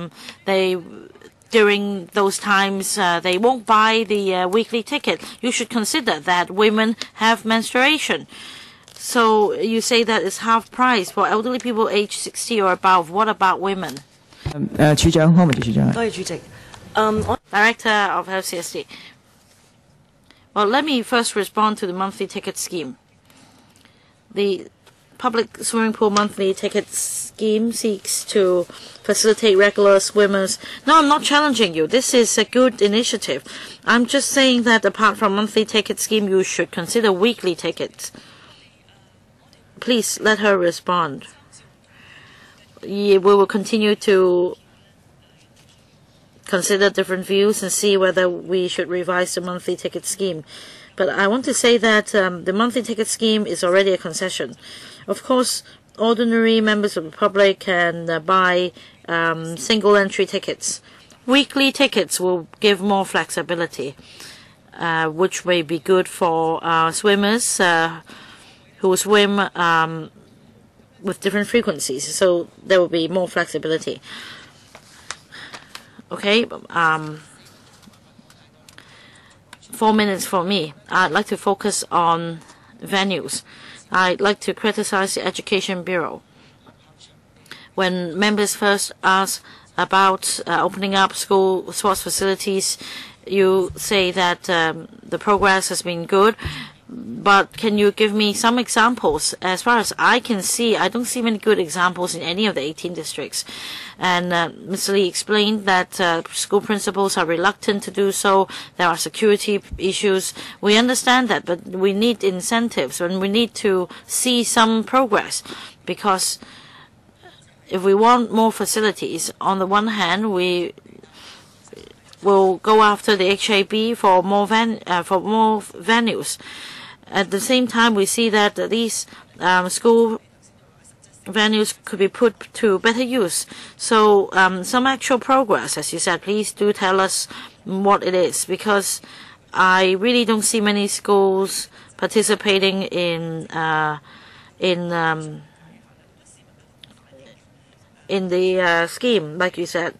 during those times they won't buy the weekly ticket. You should consider that women have menstruation. So you say that it's half price for elderly people aged 60 or above. What about women? 處長，康文署署長。 多謝主席。 Director of LCSD. Well, let me first respond to the monthly ticket scheme. The public swimming pool monthly ticket scheme seeks to facilitate regular swimmers. No, I'm not challenging you. This is a good initiative. I'm just saying that apart from monthly ticket scheme, you should consider weekly tickets. Please let her respond. We will continue to consider different views and see whether we should revise the monthly ticket scheme. But I want to say that the monthly ticket scheme is already a concession. Of course, ordinary members of the public can buy single entry tickets. Weekly tickets will give more flexibility, which may be good for swimmers who swim with different frequencies, so there will be more flexibility. Okay, 4 minutes for me. I'd like to focus on venues. I'd like to criticize the Education Bureau. When members first ask about opening up school sports facilities, you say that the progress has been good. But can you give me some examples? As far as I can see, I don't see many good examples in any of the 18 districts. And Mr. Lee explained that school principals are reluctant to do so. There are security issues. We understand that, but we need incentives and we need to see some progress. Because if we want more facilities, on the one hand, we will go after the HAB for more venues. At the same time, we see that these school venues could be put to better use. So some actual progress, as you said, please do tell us what it is, because I really don't see many schools participating in the scheme, like you said.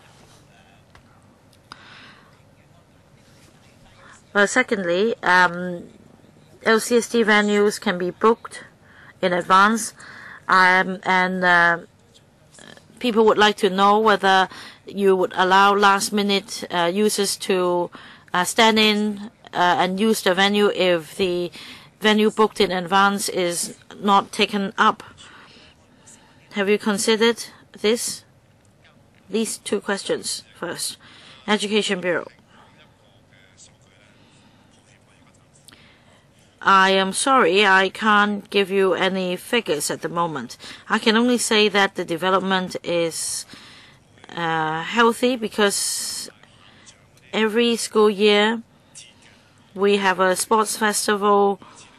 Secondly, LCSD venues can be booked in advance, and people would like to know whether you would allow last-minute users to stand in and use the venue if the venue booked in advance is not taken up. Have you considered this? These two questions first. Education Bureau. I am sorry, I can't give you any figures at the moment. I can only say that the development is healthy because every school year we have a sports festival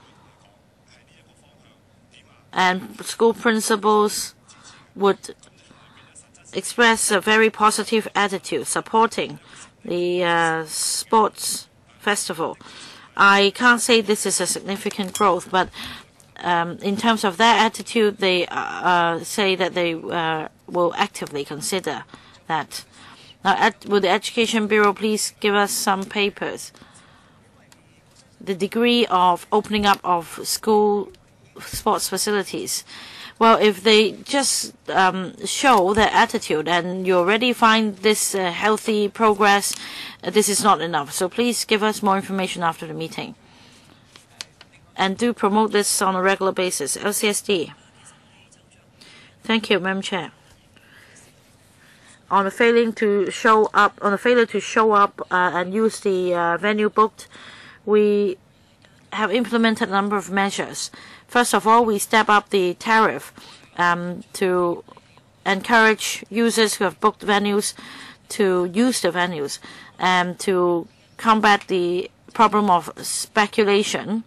and school principals would express a very positive attitude supporting the sports festival. I can't say this is a significant growth, but in terms of their attitude, they say that they will actively consider that. Now, will the Education Bureau please give us some papers? The degree of opening up of school sports facilities. Well, if they just show their attitude and you already find this healthy progress, this is not enough. So please give us more information after the meeting. And do promote this on a regular basis. LCSD. Thank you, Madam Chair. On the failure to show up and use the venue booked, we have implemented a number of measures. First of all, we step up the tariff to encourage users who have booked venues to use the venues and to combat the problem of speculation.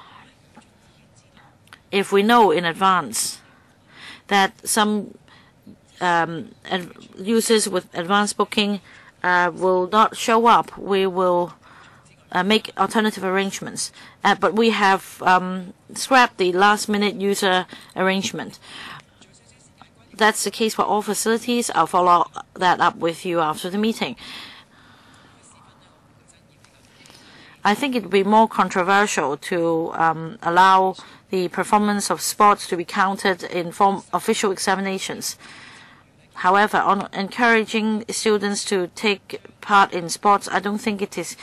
If we know in advance that some users with advanced booking will not show up, we will make alternative arrangements. But we have scrapped the last-minute user arrangement. That's the case for all facilities. I'll follow that up with you after the meeting. I think it would be more controversial to allow the performance of sports to be counted in official examinations. However, on encouraging students to take part in sports, I don't think it is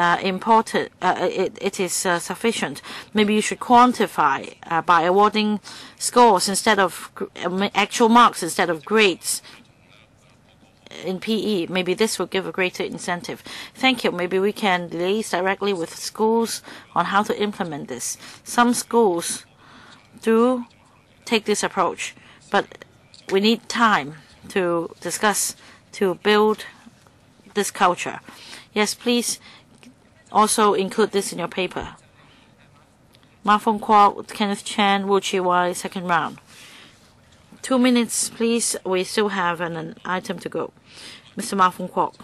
it is sufficient. Maybe you should quantify by awarding scores instead of actual marks instead of grades in PE. Maybe this will give a greater incentive. Thank you. Maybe we can liaise directly with schools on how to implement this. Some schools do take this approach, but we need time to discuss, to build this culture. Yes, please also include this in your paper. Ma Fong Kwok, Kenneth Chan, Wu Chi Wai, second round. 2 minutes, please. We still have an item to go. Mr. Ma Fong Kwok.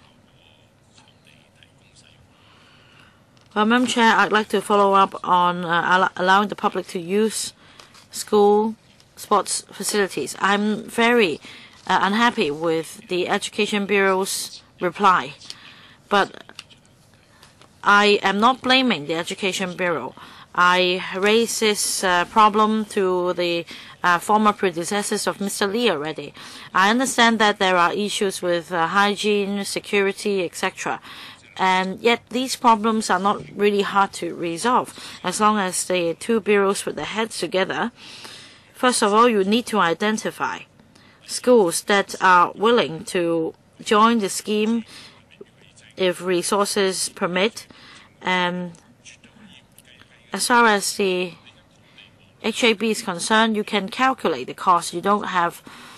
Well, Madam Chair, I'd like to follow up on allowing the public to use school sports facilities. I'm very unhappy with the Education Bureau's reply, but I am not blaming the Education Bureau. I raised this problem to the former predecessors of Mr. Lee already. I understand that there are issues with hygiene, security, etc. And yet these problems are not really hard to resolve as long as the two bureaus put their heads together. First of all, you need to identify schools that are willing to join the scheme if resources permit. And as far as the HAB is concerned, you can calculate the cost. You don't have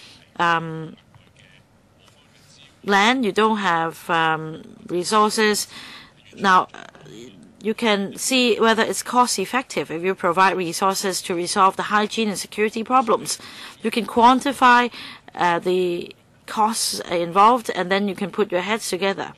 land, you don't have resources. Now, you can see whether it's cost effective if you provide resources to resolve the hygiene and security problems. You can quantify the costs involved, and then you can put your heads together.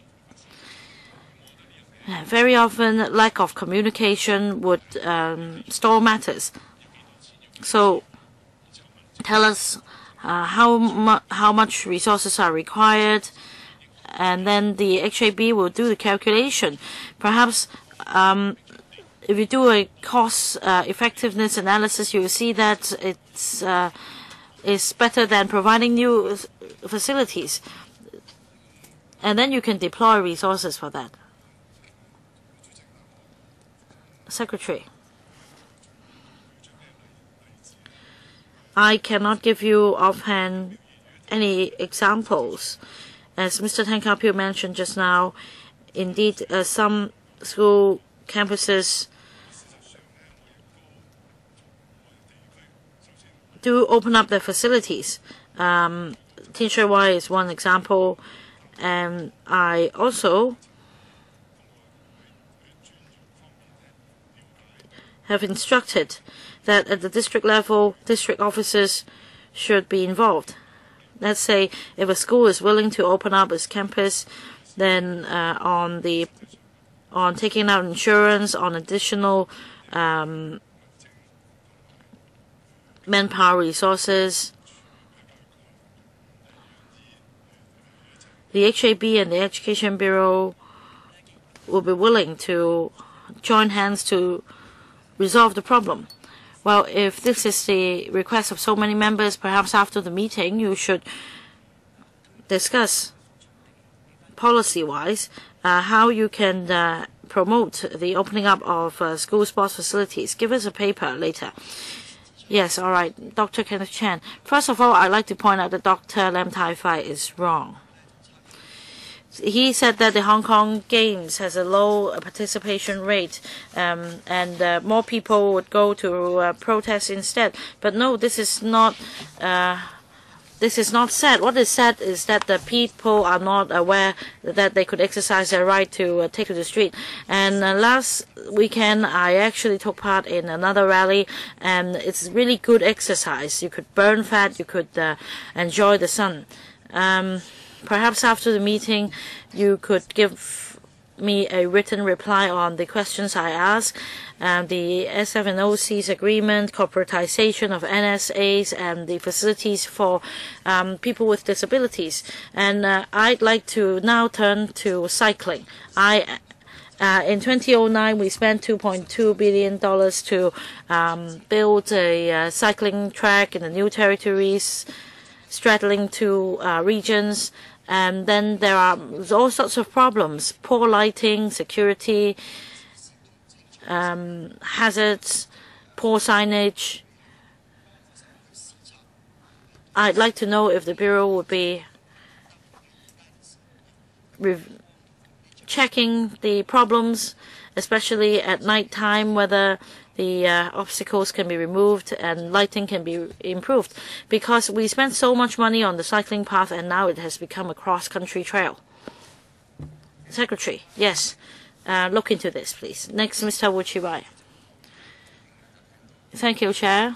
Very often, lack of communication would stall matters. So, tell us how much resources are required, and then the HAB will do the calculation. Perhaps if you do a cost effectiveness analysis, you will see that it's better than providing new facilities, and then you can deploy resources for that. Secretary. I cannot give you offhand any examples. As Mr. Tan Ka-pil mentioned just now, indeed, some school campuses do open up their facilities. Tin Shui Wai is one example, and I also have instructed that at the district level, district officers should be involved. Let's say if a school is willing to open up its campus, then on taking out insurance, on additional manpower resources, the HAB and the Education Bureau will be willing to join hands to resolve the problem. Well, if this is the request of so many members, perhaps after the meeting you should discuss policy-wise how you can promote the opening up of school sports facilities. Give us a paper later. Yes, all right. Dr. Kenneth Chan. First of all, I'd like to point out that Dr. Lam Tai Fai is wrong. He said that the Hong Kong Games has a low participation rate, and more people would go to protest instead. But no, this is not said. What is said is that the people are not aware that they could exercise their right to take to the street. And last weekend, I actually took part in another rally, and it's really good exercise. You could burn fat, you could enjoy the sun. Perhaps after the meeting, you could give me a written reply on the questions I asked, the SF and OC's agreement, corporatization of NSAs, and the facilities for people with disabilities. And I'd like to now turn to cycling. In 2009, we spent $2.2 billion to build a cycling track in the New Territories, straddling two regions, and then there are all sorts of problems: poor lighting, security, hazards, poor signage. I'd like to know if the Bureau would be checking the problems, especially at night time, whether the obstacles can be removed and lighting can be improved, because we spent so much money on the cycling path and now it has become a cross-country trail. Secretary, yes, look into this, please. Next, Mr. Wu Chi-wai. Thank you, Chair.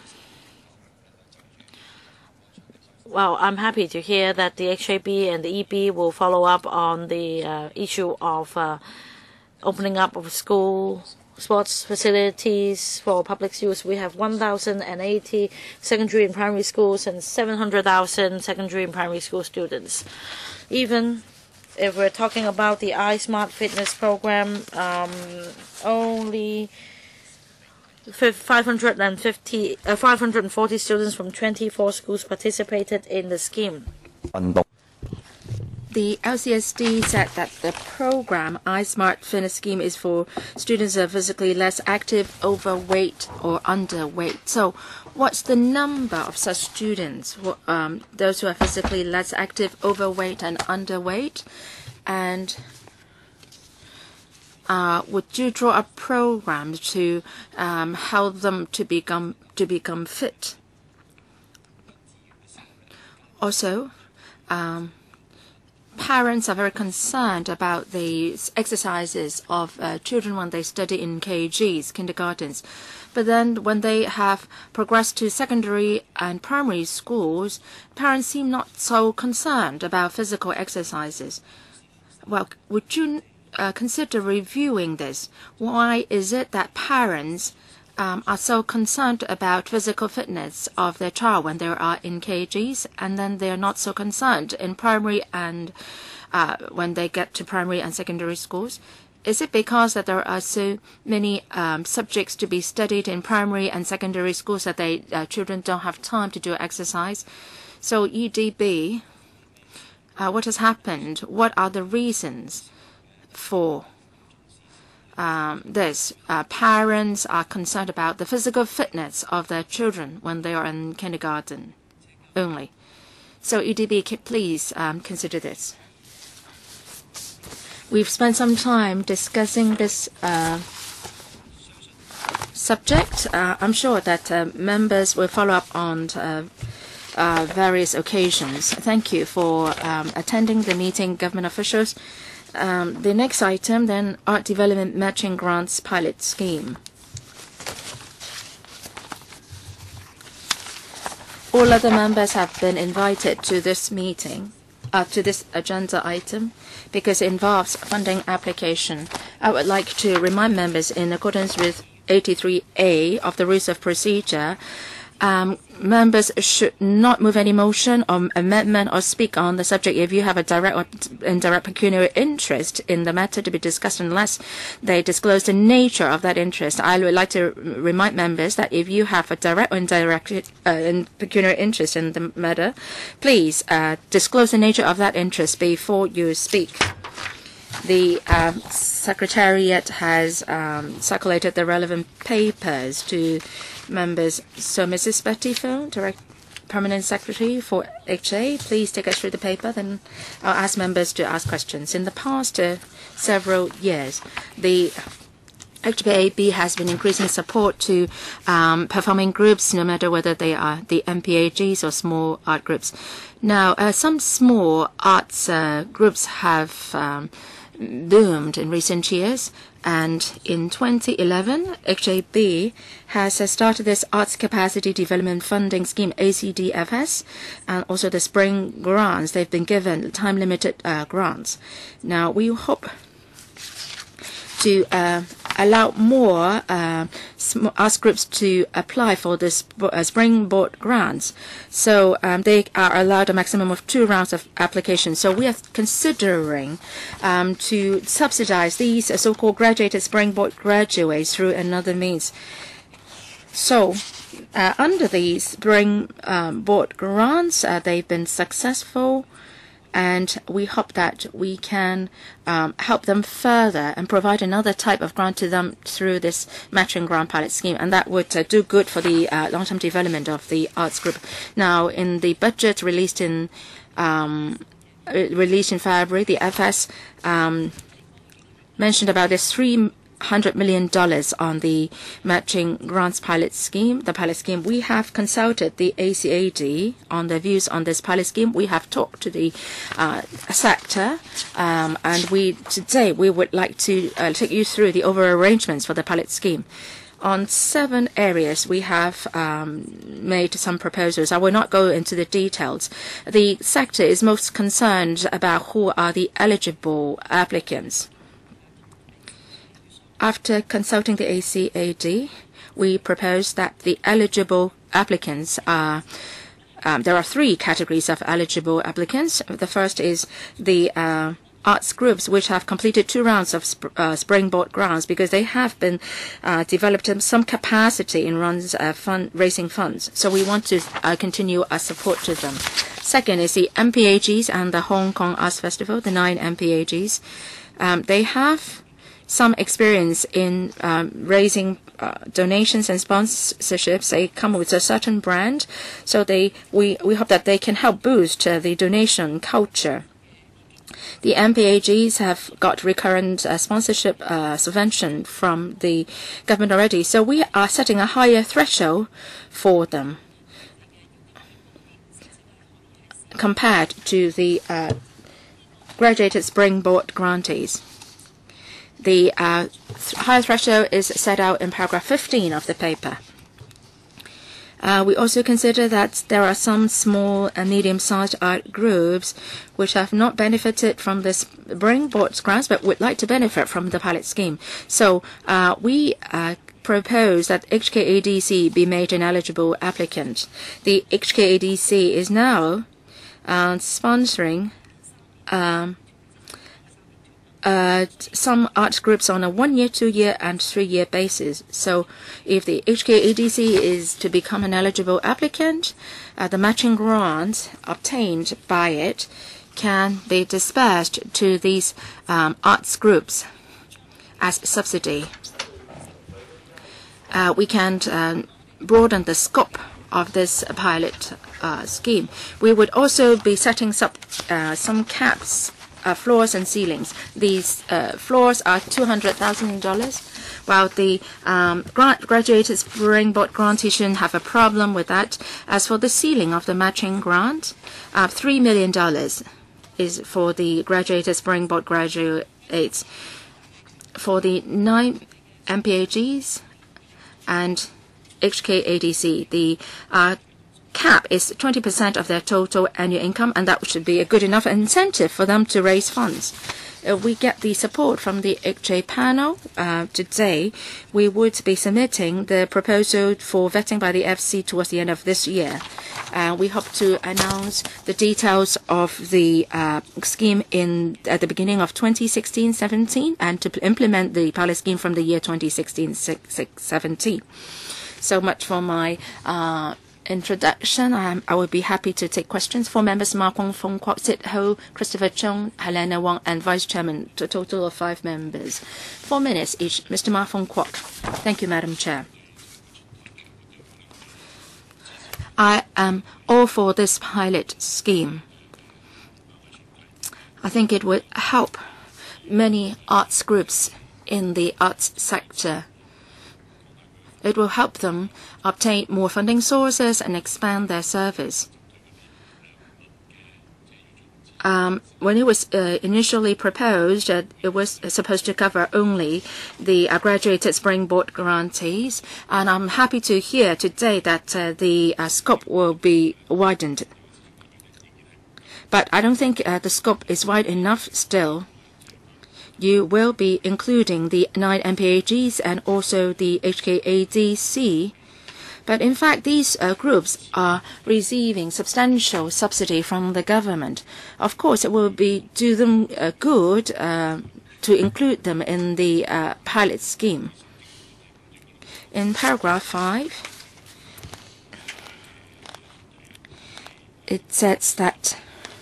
Well, I'm happy to hear that the HAB and the EB will follow up on the issue of opening up of school sports facilities for public use. We have 1,080 secondary and primary schools and 700,000 secondary and primary school students. Even if we're talking about the iSmart Fitness program, only 540 students from 24 schools participated in the scheme. The LCSD said that the program iSmart Fitness Scheme is for students who are physically less active, overweight, or underweight. So what's the number of such students, those who are physically less active, overweight, and underweight? And would you draw a program to help them to become fit? Also, parents are very concerned about the exercises of children when they study in KGs, kindergartens. But then when they have progressed to secondary and primary schools, parents seem not so concerned about physical exercises. Well, would you consider reviewing this? Why is it that parents are so concerned about physical fitness of their child when they are in KGs, and then they are not so concerned in primary and when they get to primary and secondary schools? Is it because that there are so many subjects to be studied in primary and secondary schools that children don't have time to do exercise? So EDB, what has happened? What are the reasons for parents are concerned about the physical fitness of their children when they are in kindergarten only. So EDB, please consider this. We've spent some time discussing this subject. I'm sure that members will follow up on various occasions. Thank you for attending the meeting, government officials. The next item, then, Art Development Matching Grants Pilot Scheme. All other members have been invited to this meeting, to this agenda item, because it involves funding application. I would like to remind members, in accordance with 83A of the Rules of Procedure, members should not move any motion or amendment or speak on the subject if you have a direct or indirect pecuniary interest in the matter to be discussed unless they disclose the nature of that interest. I would like to remind members that if you have a direct or indirect pecuniary interest in the matter, please disclose the nature of that interest before you speak. The Secretariat has circulated the relevant papers to members. So Mrs. Betty Phil, Permanent Secretary for HA, please take us through the paper. Then I'll ask members to ask questions. In the past several years, the HPAB has been increasing support to performing groups, no matter whether they are the MPAGs or small art groups. Now, some small arts groups have boomed in recent years, and in 2011, HAB has started this Arts Capacity Development Funding Scheme, ACDFS, and also the spring grants. They've been given time-limited grants. Now, we hope to allow more arts groups to apply for this springboard grants. So they are allowed a maximum of 2 rounds of application. So we are considering to subsidize these so-called graduated springboard graduates through another means. So under these springboard grants, they've been successful, and we hope that we can help them further and provide another type of grant to them through this matching grant pilot scheme, and that would do good for the long-term development of the arts group. Now, in the budget released in February, the FS mentioned about this $300 million on the matching grants pilot scheme. The pilot scheme, we have consulted the ACAD on their views on this pilot scheme. We have talked to the sector, and today we would like to take you through the overall arrangements for the pilot scheme. On 7 areas, we have made some proposals. I will not go into the details. The sector is most concerned about who are the eligible applicants. After consulting the ACAD, we propose that the eligible applicants are, there are 3 categories of eligible applicants. The first is the arts groups which have completed 2 rounds of springboard grants because they have been developed some capacity in raising funds. So we want to continue our support to them. Second is the MPAGs and the Hong Kong Arts Festival, the 9 MPAGs. They have some experience in raising donations and sponsorships. They come with a certain brand, so we hope that they can help boost the donation culture. The MPAGs have got recurrent sponsorship subvention from the government already, so we are setting a higher threshold for them compared to the graduated springboard grantees. The higher threshold is set out in paragraph 15 of the paper. We also consider that there are some small and medium-sized art groups which have not benefited from this springboard grants but would like to benefit from the pilot scheme. So we propose that HKADC be made an eligible applicant. The HKADC is now sponsoring some art groups on a 1-year, 2-year, and 3-year basis. So if the HKADC is to become an eligible applicant, the matching grant obtained by it can be dispersed to these arts groups. as subsidy. We can broaden the scope of this pilot scheme. We would also be setting up some caps, floors and ceilings. These floors are $200,000, while the graduated springboard grantee shouldn't have a problem with that. As for the ceiling of the matching grant, $3 million is for the graduated springboard graduates. For the 9 MPAGs and HKADC, the cap is 20% of their total annual income, and that should be a good enough incentive for them to raise funds. We get the support from the HA panel. Today, we would be submitting the proposal for vetting by the FC towards the end of this year. We hope to announce the details of the scheme at the beginning of 2016-17 and to implement the pilot scheme from the year 2016-17. So much for my introduction. I would be happy to take questions for members Ma Kung-fong, Kwok Sit-ho, Christopher Chung, Helena Wong, and Vice Chairman, to a total of 5 members. 4 minutes each. Mr. Ma Fong-kwok. Thank you, Madam Chair. I am all for this pilot scheme. I think it would help many arts groups in the arts sector. It will help them obtain more funding sources and expand their service. When it was initially proposed, it was supposed to cover only the graduated springboard grantees, and I'm happy to hear today that the scope will be widened. But I don't think the scope is wide enough still. You will be including the 9 MPAGs and also the HKADC. But in fact, these groups are receiving substantial subsidy from the government. Of course, it will do them good to include them in the pilot scheme. In paragraph 5, it says that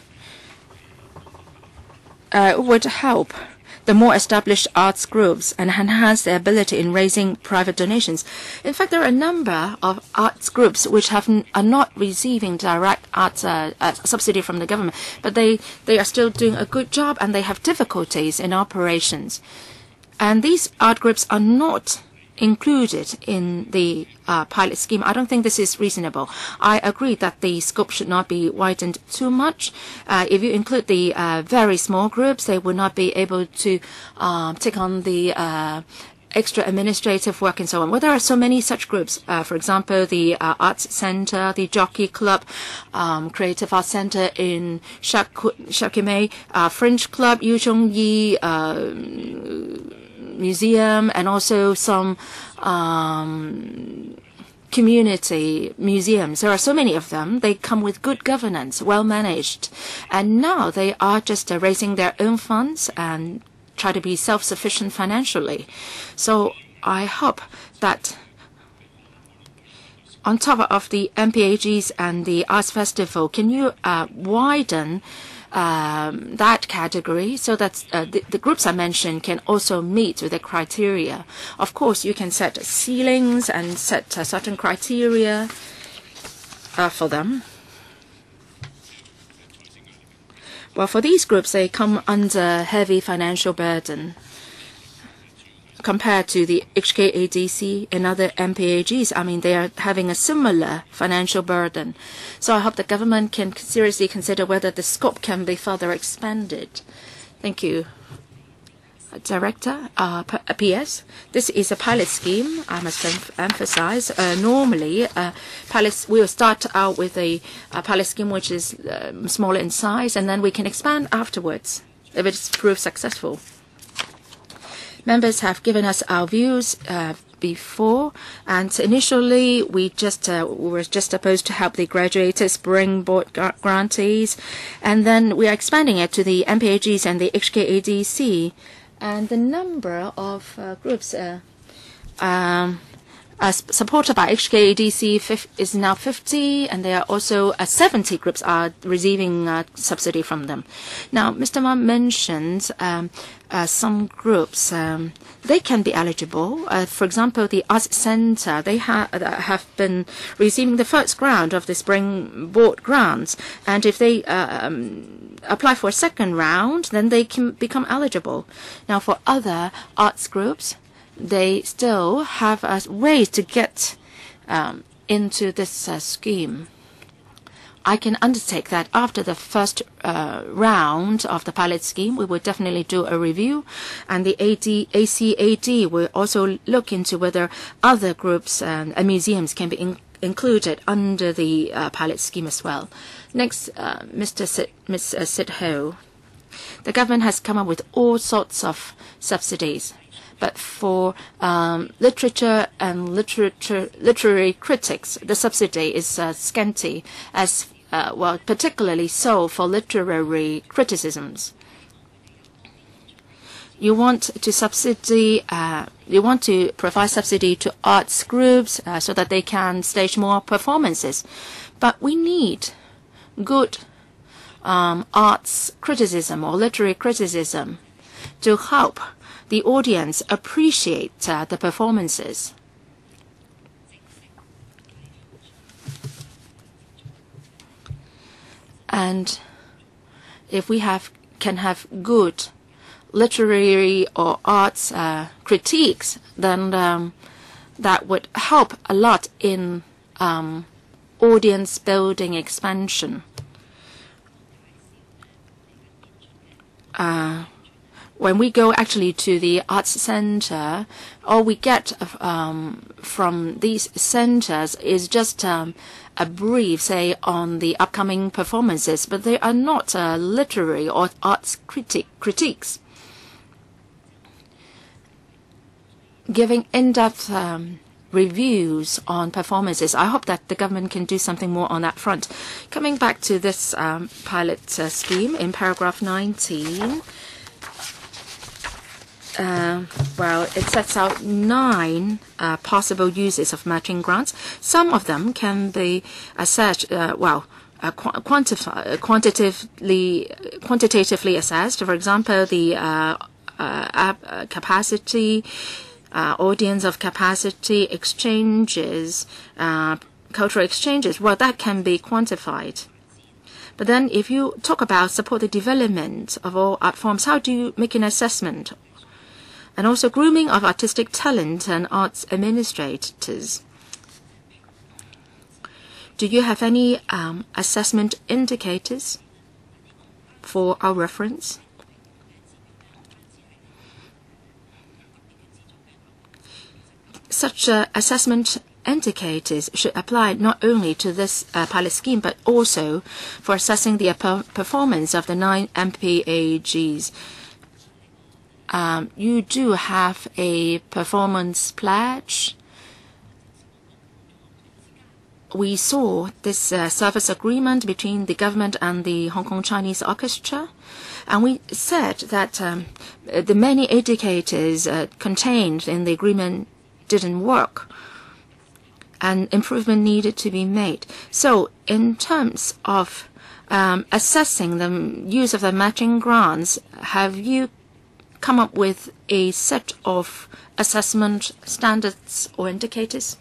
it would help the more established arts groups and enhance their ability in raising private donations. In fact, there are a number of arts groups which are not receiving direct arts subsidy from the government, but they are still doing a good job and they have difficulties in operations. And these art groups are not included in the pilot scheme. I don't think this is reasonable. I agree that the scope should not be widened too much. If you include the very small groups, they will not be able to take on the extra administrative work and so on. Well, there are so many such groups. For example, the Arts Center, the Jockey Club, Creative Arts Center in Shakime, French Club, Yu Chongyi, Museum, and also some community museums. There are so many of them. They come with good governance, well managed, and now they are just raising their own funds and try to be self-sufficient financially. So I hope that on top of the MPAGs and the Arts Festival, can you widen that category so that the groups I mentioned can also meet with the criteria? Of course, you can set ceilings and set certain criteria for them. Well, for these groups, they come under heavy financial burden compared to the HKADC and other MPAGs. I mean, they are having a similar financial burden. So I hope the government can seriously consider whether the scope can be further expanded. Thank you. Director, PS, this is a pilot scheme, I must emphasize. Normally, we will start out with a pilot scheme which is smaller in size, and then we can expand afterwards if it proves successful. Members have given us our views before, and initially we were just supposed to help the graduated springboard grantees, and then we are expanding it to the MPAGs and the HKADC. And the number of groups supported by HKADC is now 50, and there are also 70 groups are receiving subsidy from them. Now, Mr. Ma mentioned some groups, they can be eligible. For example, the Arts Center, they have been receiving the first round of the Springboard grants, and if they apply for a second round, then they can become eligible. Now, for other arts groups, they still have ways to get into this scheme. I can undertake that after the first round of the pilot scheme, we will definitely do a review, and the ACAD will also look into whether other groups and museums can be included under the pilot scheme as well. Next, Ms. Sid Ho. The government has come up with all sorts of subsidies, but for literature and literary critics, the subsidy is scanty, as well, particularly so for literary criticisms. You want to provide subsidy to arts groups so that they can stage more performances, but we need good arts criticism or literary criticism to help the audience appreciate the performances. And if we can have good literary or arts critiques, then that would help a lot in audience building expansion. When we go actually to the arts center, all we get from these centers is just a brief, say, on the upcoming performances, but they are not literary or arts critiques. Giving in-depth reviews on performances. I hope that the government can do something more on that front. Coming back to this pilot scheme in paragraph 19, well, it sets out 9 possible uses of matching grants. Some of them can be assessed, quantitatively assessed. For example, the capacity, audience of capacity exchanges, cultural exchanges. Well, that can be quantified. But then if you talk about support the development of all art forms, how do you make an assessment? And also grooming of artistic talent and arts administrators. Do you have any assessment indicators for our reference? Such assessment indicators should apply not only to this pilot scheme, but also for assessing the performance of the 9 MPAGs. You do have a performance pledge. We saw this service agreement between the government and the Hong Kong Chinese Orchestra, and we said that the many indicators contained in the agreement didn't work, and improvement needed to be made. So in terms of assessing the use of the matching grants, have you come up with a set of assessment standards or indicators?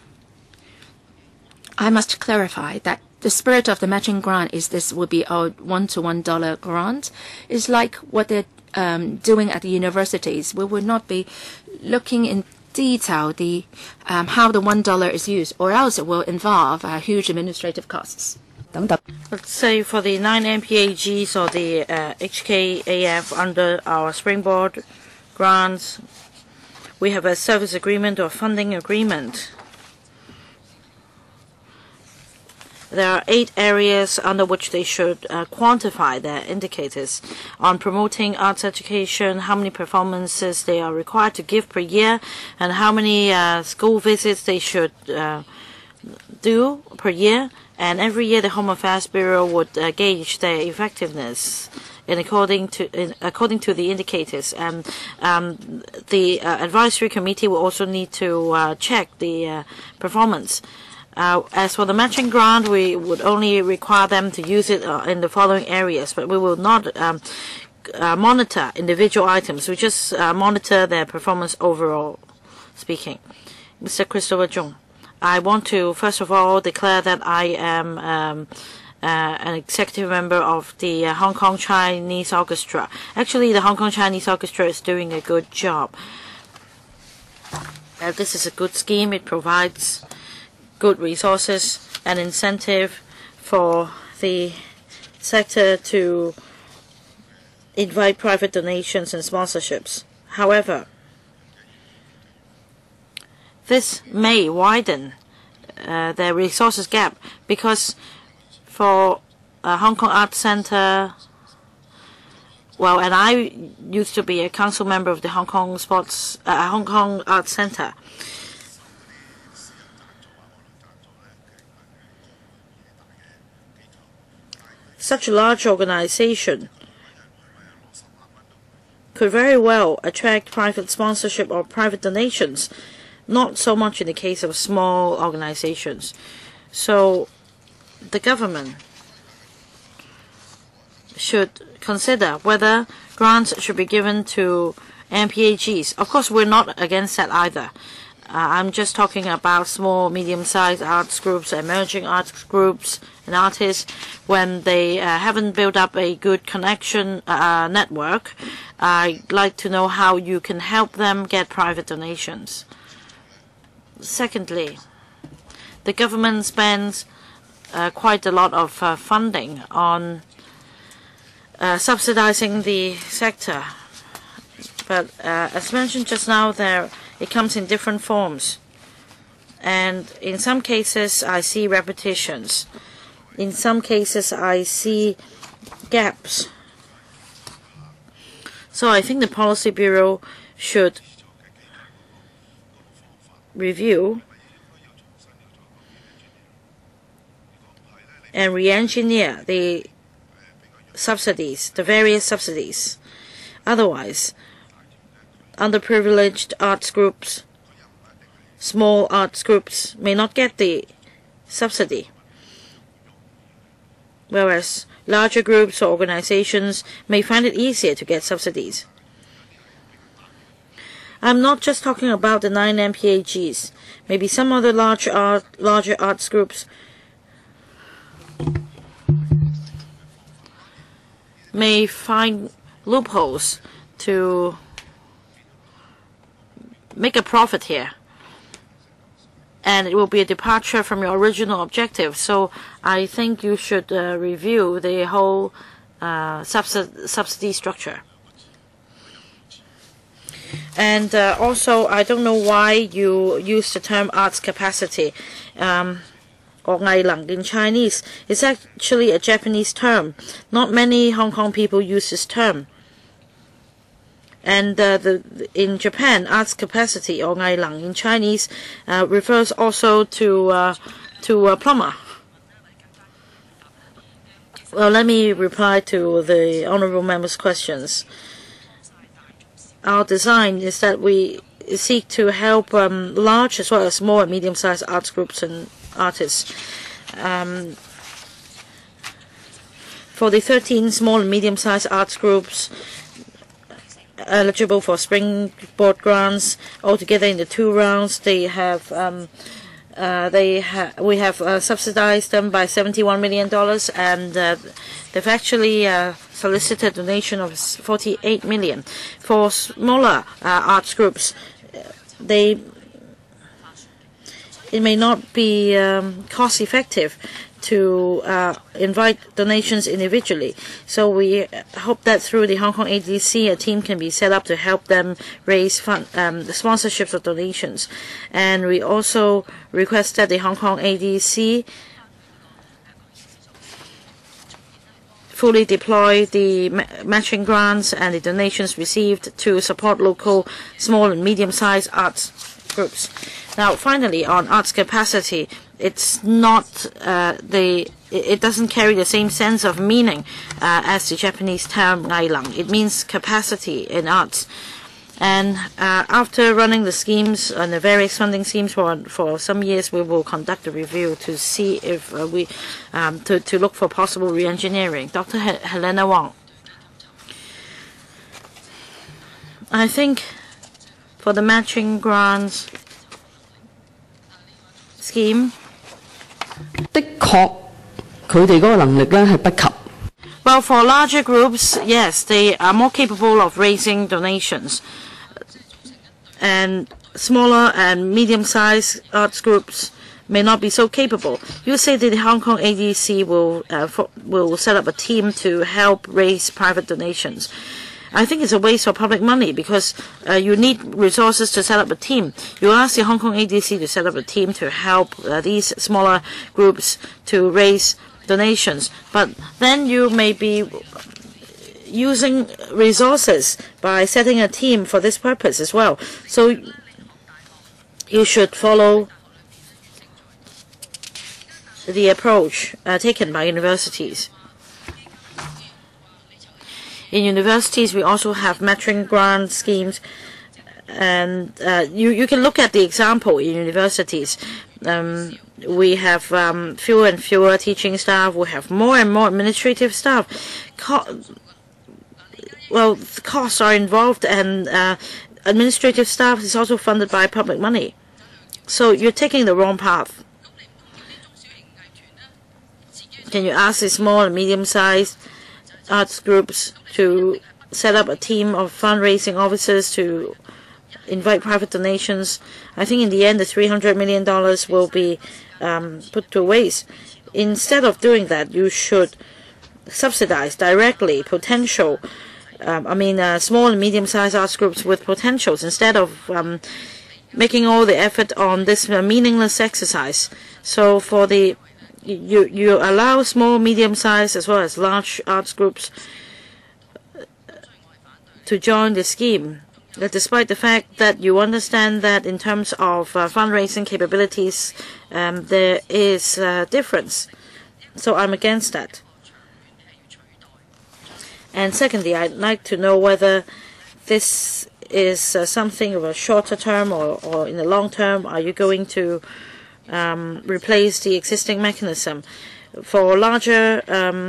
I must clarify that the spirit of the matching grant is this will be a $1-to-1 grant. It's like what they're doing at the universities. We will not be looking in detail the how the $1 is used, or else it will involve huge administrative costs. Let's say for the 9 MPAGs or the HKAF under our Springboard grants, we have a service agreement or funding agreement. There are 8 areas under which they should quantify their indicators on promoting arts education, how many performances they are required to give per year, and how many school visits they should do per year. And every year the Home Affairs Bureau would gauge their effectiveness according to the indicators. And the advisory committee will also need to check the performance. As for the matching grant, we would only require them to use it in the following areas, but we will not monitor individual items. We just monitor their performance overall speaking. Mr. Christopher Chung, I want to first of all declare that I am an executive member of the Hong Kong Chinese Orchestra. Actually, the Hong Kong Chinese Orchestra is doing a good job. This is a good scheme. It provides good resources and incentive for the sector to invite private donations and sponsorships. However, this may widen the resources gap, because for Hong Kong Arts Centre, well, and I used to be a council member of the Hong Kong Arts Centre. Such a large organization could very well attract private sponsorship or private donations, not so much in the case of small organizations. So the government should consider whether grants should be given to MPAGs. Of course, we're not against that either. I'm just talking about small, medium-sized arts groups, emerging arts groups, and artists. When they haven't built up a good connection network, I'd like to know how you can help them get private donations. Secondly, the government spends quite a lot of funding on subsidizing the sector. But as mentioned just now, it comes in different forms. And in some cases, I see repetitions. In some cases, I see gaps. So I think the Policy Bureau should review and re-engineer the subsidies, the various subsidies. Otherwise, underprivileged arts groups, small arts groups may not get the subsidy, whereas larger groups or organizations may find it easier to get subsidies. I'm not just talking about the 9 MPAGs. Maybe some other larger arts groups may find loopholes to make a profit here, and it will be a departure from your original objective. So I think you should review the whole subsidy structure. And also, I don't know why you use the term arts capacity, or 藝能 in Chinese. It's actually a Japanese term. Not many Hong Kong people use this term. And in Japan, arts capacity, or 藝能 in Chinese, refers also to a plumber. Well, let me reply to the honourable member's questions. Our design is that we seek to help large as well as small and medium-sized arts groups and artists. For the 13 small and medium-sized arts groups eligible for springboard grants, altogether in the 2 rounds, we have subsidized them by $71 million, and they've actually solicited a donation of $48 million. For smaller arts groups, it may not be cost effective to invite donations individually. So we hope that through the Hong Kong ADC, a team can be set up to help them raise the sponsorships or donations. And we also request that the Hong Kong ADC fully deploy the matching grants and the donations received to support local small and medium-sized arts groups. Now, finally, on arts capacity, it's not it doesn't carry the same sense of meaning as the Japanese term 藝能. It means capacity in arts. And after running the schemes and the various funding schemes for some years, we will conduct a review to see if to look for possible re-engineering. Dr. Helena Wong. I think for the matching grants scheme, 的確佢哋嗰個能力咧係不及。 Well, for larger groups, yes, they are more capable of raising donations. And smaller and medium-sized arts groups may not be so capable. You say that the Hong Kong ADC will set up a team to help raise private donations. I think it's a waste of public money because you need resources to set up a team. You ask the Hong Kong ADC to set up a team to help these smaller groups to raise donations, but then you may be using resources by setting a team for this purpose as well. So you should follow the approach taken by universities. In universities, we also have matching grant schemes, and you can look at the example in universities. We have fewer and fewer teaching staff. We have more and more administrative staff. Well, costs are involved, and administrative staff is also funded by public money. So you're taking the wrong path. Can you ask the small and medium-sized arts groups to set up a team of fundraising officers to invite private donations? I think in the end, the $300 million will be put to waste. Instead of doing that, you should subsidize directly potential small and medium-sized arts groups with potentials instead of making all the effort on this meaningless exercise. So for the you allow small, medium-sized as well as large arts groups to join the scheme, despite the fact that you understand that in terms of fundraising capabilities there is a difference. So I'm against that. And secondly, I'd like to know whether this is something of a shorter term or in the long term. Are you going to replace the existing mechanism? For larger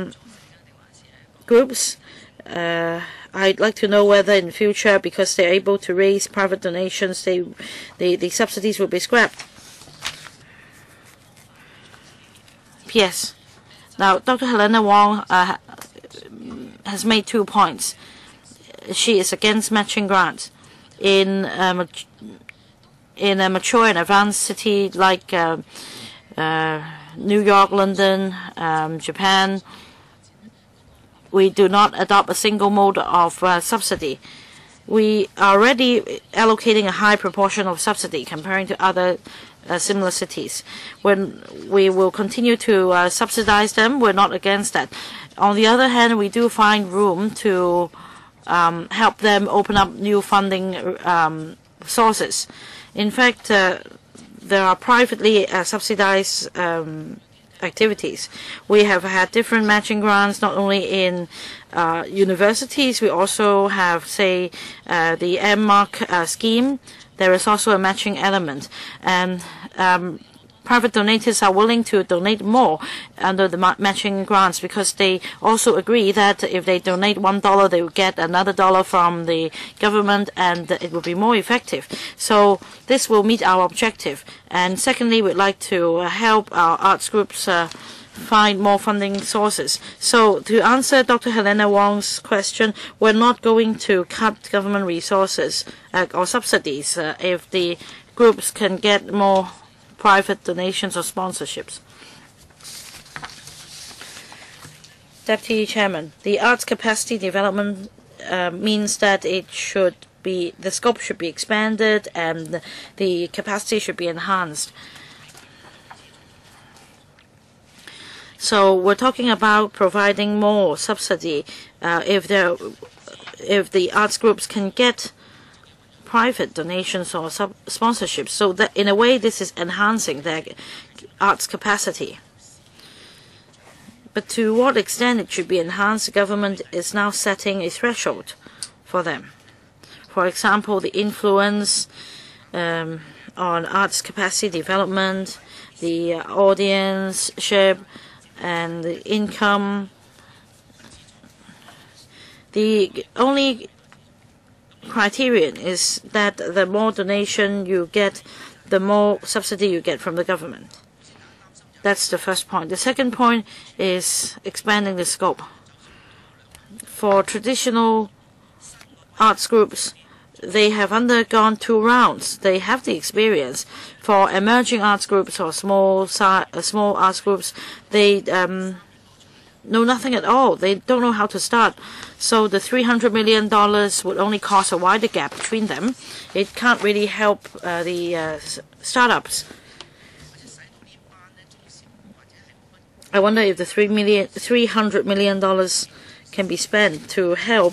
groups, I'd like to know whether in the future, because they're able to raise private donations, the subsidies will be scrapped. P.S. Now, Dr. Helena Wong has made 2 points. She is against matching grants. In a mature and advanced city like New York, London, Japan, we do not adopt a single mode of subsidy. We are already allocating a high proportion of subsidy comparing to other similar cities. When we will continue to subsidize them, we're not against that. On the other hand, we do find room to help them open up new funding sources. In fact, there are privately subsidized activities. We have had different matching grants, not only in universities. We also have, say, the MMark scheme. There is also a matching element. And private donors are willing to donate more under the matching grants because they also agree that if they donate $1, they will get another $1 from the government, and it will be more effective. So this will meet our objective. And secondly, we'd like to help our arts groups find more funding sources. So to answer Dr. Helena Wong's question, we're not going to cut government resources or subsidies if the groups can get more private donations or sponsorships. Deputy Chairman, the arts capacity development means that the scope should be expanded and the capacity should be enhanced. So we're talking about providing more subsidy if the arts groups can get private donations or sponsorships. So that in a way, this is enhancing their arts capacity. But to what extent it should be enhanced, the government is now setting a threshold for them. For example, the influence on arts capacity development, the audienceship, and the income. The only criterion is that the more donation you get, the more subsidy you get from the government. That's the first point. The second point is expanding the scope. For traditional arts groups, they have undergone 2 rounds. They have the experience. For emerging arts groups or small arts groups, they know nothing at all. They don't know how to start. So the $300 million would only cause a wider gap between them. It can't really help the startups. I wonder if the $300 million can be spent to help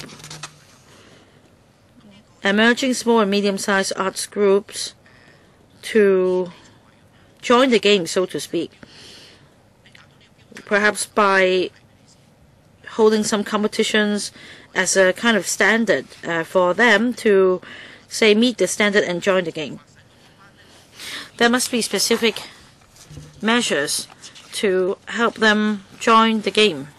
emerging small and medium-sized arts groups to join the game, so to speak. Perhaps by holding some competitions as a kind of standard for them to, say, meet the standard and join the game. There must be specific measures to help them join the game.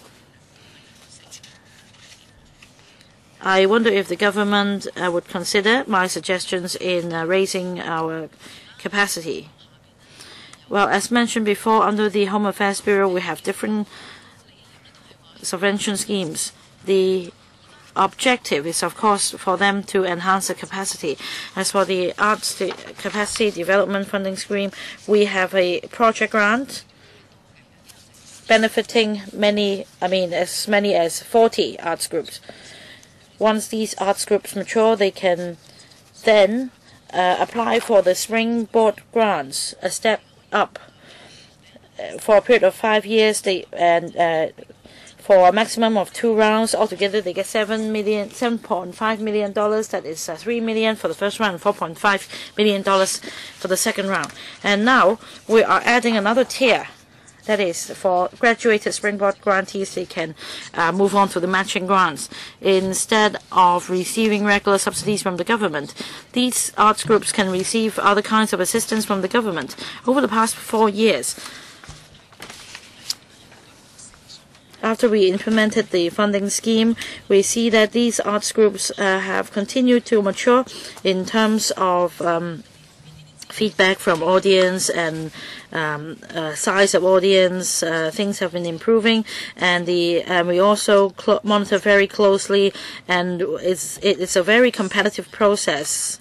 I wonder if the government would consider my suggestions in raising our capacity. Well, as mentioned before, under the Home Affairs Bureau, we have different subvention schemes. The objective is, of course, for them to enhance the capacity. As for the Arts Capacity Development Funding Scheme, we have a project grant benefiting as many as 40 arts groups. Once these arts groups mature, they can then apply for the Springboard grants, a step up. For a period of 5 years, for a maximum of 2 rounds, altogether they get $7.5 million. That is $3 million for the first round and $4.5 million for the second round. And now we are adding another tier. That is, for graduated Springboard grantees, they can move on to the matching grants. Instead of receiving regular subsidies from the government, these arts groups can receive other kinds of assistance from the government. Over the past 4 years, after we implemented the funding scheme, we see that these arts groups have continued to mature in terms of feedback from audience and size of audience. Things have been improving, and we also monitor very closely, and it's a very competitive process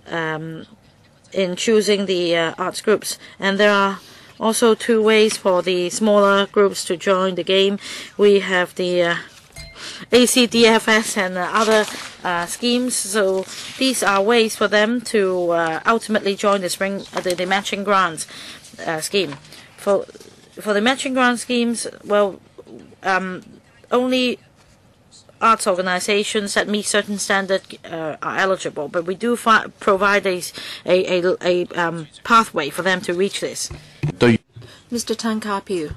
in choosing the arts groups. And there are also 2 ways for the smaller groups to join the game. We have the ACDFS and other schemes. So these are ways for them to ultimately join the matching grants scheme. For the matching grant schemes, well, only arts organizations that meet certain standards are eligible, but we do provide a pathway for them to reach this. Mr. Tan Ka-piu,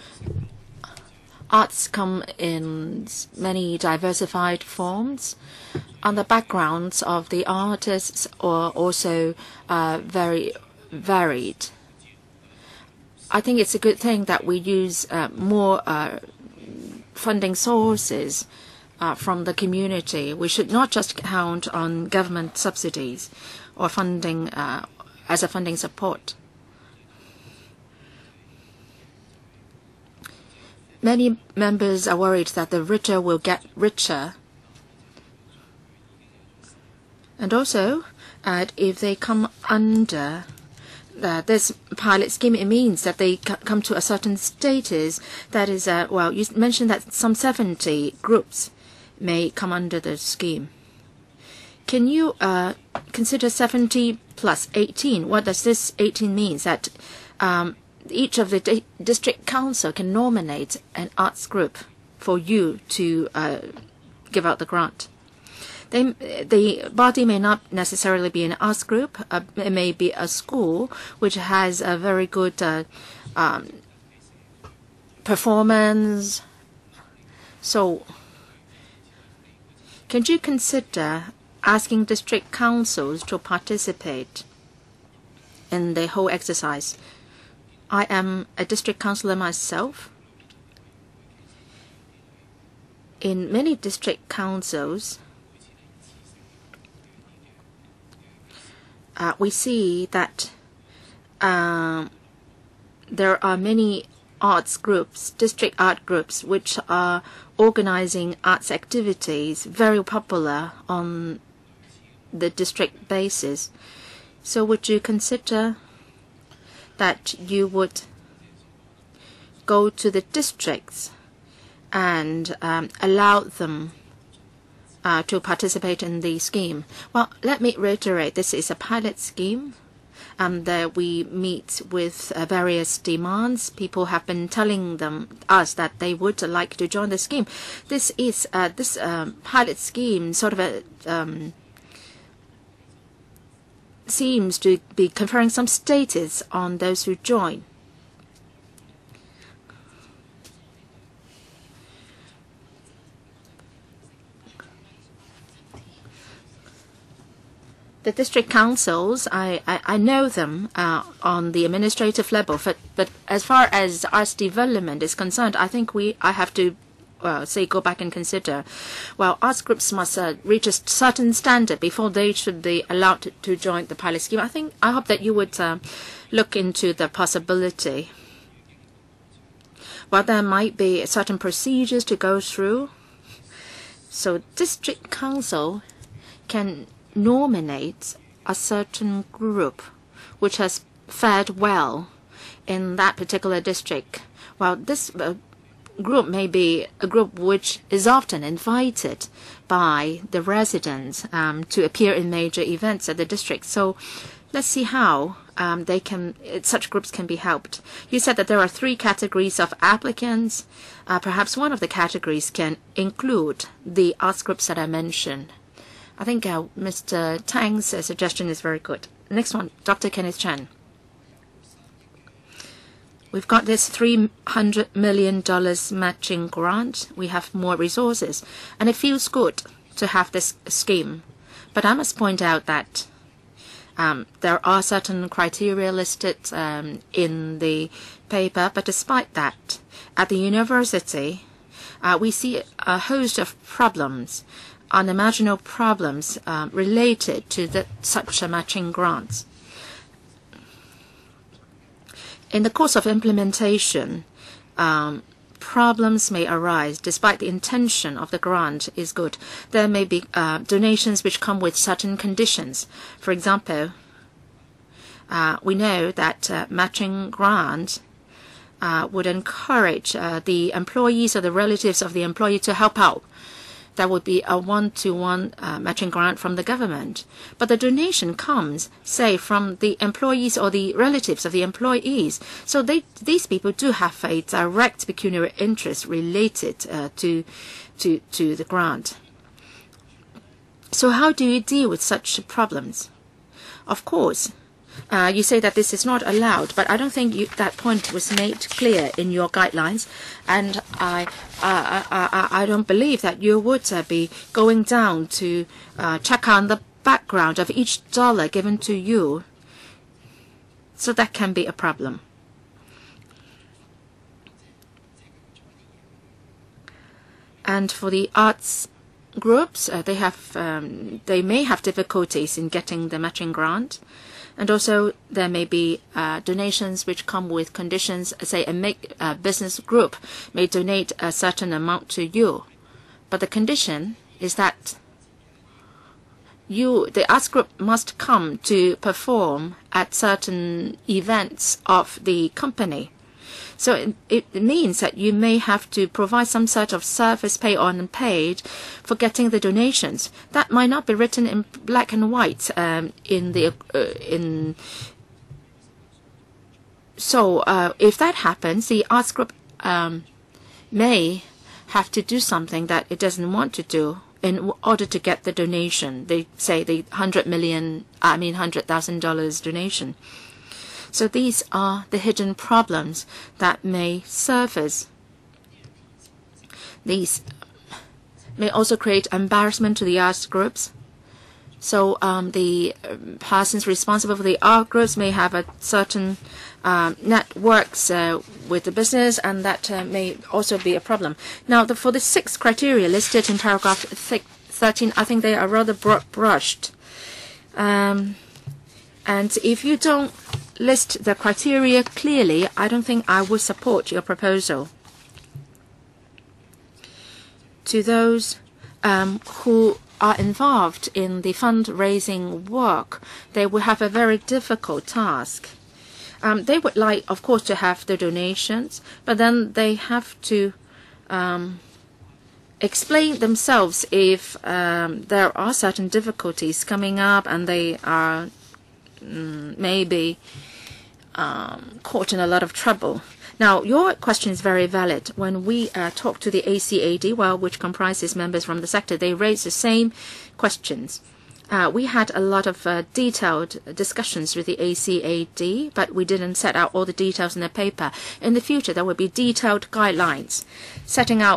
arts come in many diversified forms, and the backgrounds of the artists are also very varied. I think it's a good thing that we use more funding sources from the community. We should not just count on government subsidies or funding as a funding support. Many members are worried that the richer will get richer. And also, if they come under this pilot scheme, it means that they come to a certain status. That is, well, you mentioned that some 70 groups may come under the scheme. Can you consider 70 plus 18? What does this 18 mean? That each of the district council can nominate an arts group for you to give out the grant. The body may not necessarily be an arts group. It may be a school which has a very good performance. So, can you consider asking district councils to participate in the whole exercise? I am a district councillor myself. In many district councils, we see that there are many arts groups, district art groups, which are organizing arts activities, very popular on the district basis. So would you consider that you would go to the districts and allow them to participate in the scheme? Well, let me reiterate, this is a pilot scheme. That we meet with various demands. People have been telling us that they would like to join the scheme. This is this pilot scheme sort of seems to be conferring some status on those who join. The district councils, I know them on the administrative level, but as far as arts development is concerned, I think I have to go back and consider. Well, arts groups must reach a certain standard before they should be allowed to join the pilot scheme. I hope that you would look into the possibility. Well, there might be certain procedures to go through. So district council can nominate a certain group which has fared well in that particular district. Well, this group may be a group which is often invited by the residents to appear in major events at the district. So let's see how such groups can be helped. You said that there are 3 categories of applicants. Perhaps one of the categories can include the arts groups that I mentioned. I think Mr. Tang's suggestion is very good. Next one, Dr. Kenneth Chan. We've got this $300 million matching grant. We have more resources, and it feels good to have this scheme. But I must point out that there are certain criteria listed in the paper, but despite that, at the university, we see a host of problems, unimaginable problems related to such a matching grants. In the course of implementation, problems may arise despite the intention of the grant is good. There may be donations which come with certain conditions. For example, we know that matching grant would encourage the employees or the relatives of the employee to help out. That would be a one-to-one matching grant from the government. But the donation comes, say, from the employees or the relatives of the employees. So these people do have a direct pecuniary interest related to the grant. So how do you deal with such problems? Of course, you say that this is not allowed, but I don't think that point was made clear in your guidelines, and I don't believe that you would be going down to check on the background of each dollar given to you. So that can be a problem. And for the arts groups, they may have difficulties in getting the matching grant. And also, there may be donations which come with conditions. Say, a business group may donate a certain amount to you, but the condition is that the arts group, must come to perform at certain events of the company. So it means that you may have to provide some sort of service, pay or unpaid, for getting the donations. That might not be written in black and white So if that happens, the arts group may have to do something that it doesn't want to do. in order to get the donation. They say the $100,000 donation. So these are the hidden problems that may surface. These may also create embarrassment to the arts groups. So the persons responsible for the art groups may have a certain networks with the business, and that may also be a problem. Now, for the 6 criteria listed in paragraph 13, I think they are rather broad-brushed. And if you don't list the criteria clearly, I don't think I would support your proposal. To those who are involved in the fundraising work, they will have a very difficult task. They would like, of course, to have the donations, but then they have to explain themselves if there are certain difficulties coming up and they are maybe caught in a lot of trouble. Now, your question is very valid. When we talk to the ACAD, which comprises members from the sector, they raise the same questions. We had a lot of detailed discussions with the ACAD, but we didn't set out all the details in the paper. In the future, there will be detailed guidelines setting out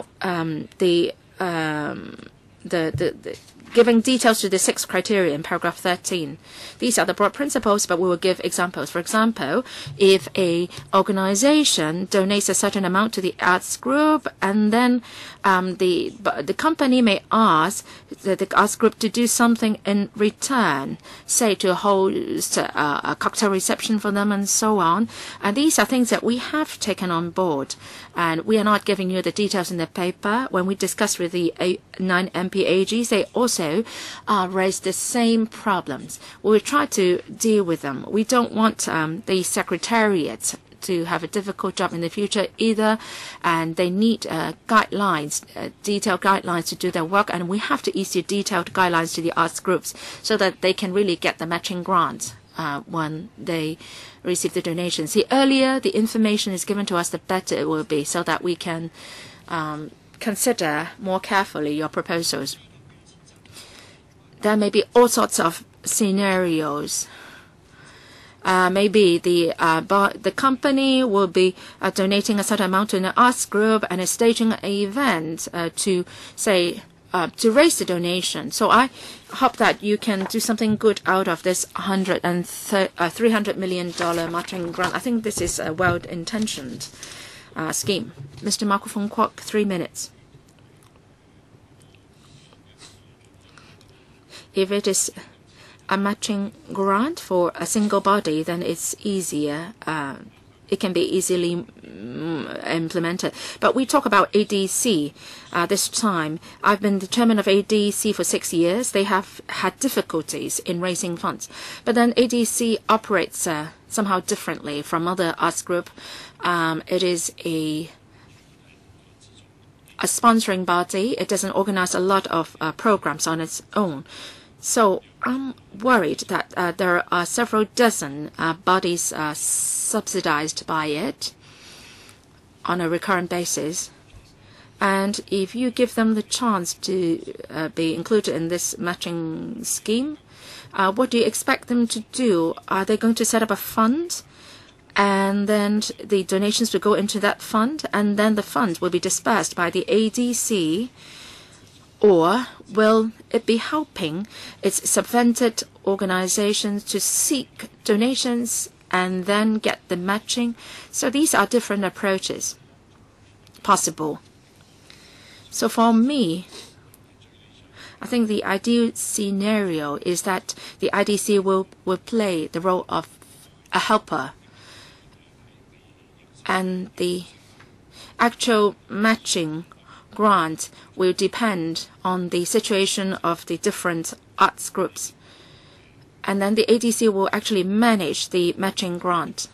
giving details to the 6 criteria in paragraph 13. These are the broad principles, but we will give examples. For example, if a organization donates a certain amount to the arts group, and then the company may ask the arts group to do something in return, say to host a cocktail reception for them and so on. And these are things that we have taken on board. And we are not giving you the details in the paper. When we discuss with the 9 MPAGs, they also raise the same problems. We will try to deal with them. We don't want the Secretariat to have a difficult job in the future either, and they need guidelines, detailed guidelines to do their work, and we have to issue detailed guidelines to the arts groups so that they can really get the matching grant when they receive the donations. The earlier the information is given to us, the better it will be, so that we can consider more carefully your proposals. There may be all sorts of scenarios. Maybe the company will be donating a certain amount to an arts group and is staging an event to raise the donation. So I hope that you can do something good out of this $300 million matching grant. I think this is a well-intentioned scheme. Mr. Microphone Kwok, 3 minutes. If it is a matching grant for a single body, then it's easier. It can be easily implemented. But we talk about ADC this time. I've been the chairman of ADC for 6 years. They have had difficulties in raising funds. But then ADC operates somehow differently from other arts group. It is a sponsoring body. It doesn't organize a lot of programs on its own. So I'm worried that there are several dozen bodies subsidized by it on a recurrent basis. And if you give them the chance to be included in this matching scheme, what do you expect them to do? Are they going to set up a fund? And then the donations will go into that fund, and then the fund will be dispersed by the ADC? Or will it be helping its subvented organizations to seek donations and then get the matching? So these are different approaches possible. So for me, I think the ideal scenario is that the IDC will play the role of a helper, and the actual matching grant will depend on the situation of the different arts groups. And then the ADC will actually manage the matching grant.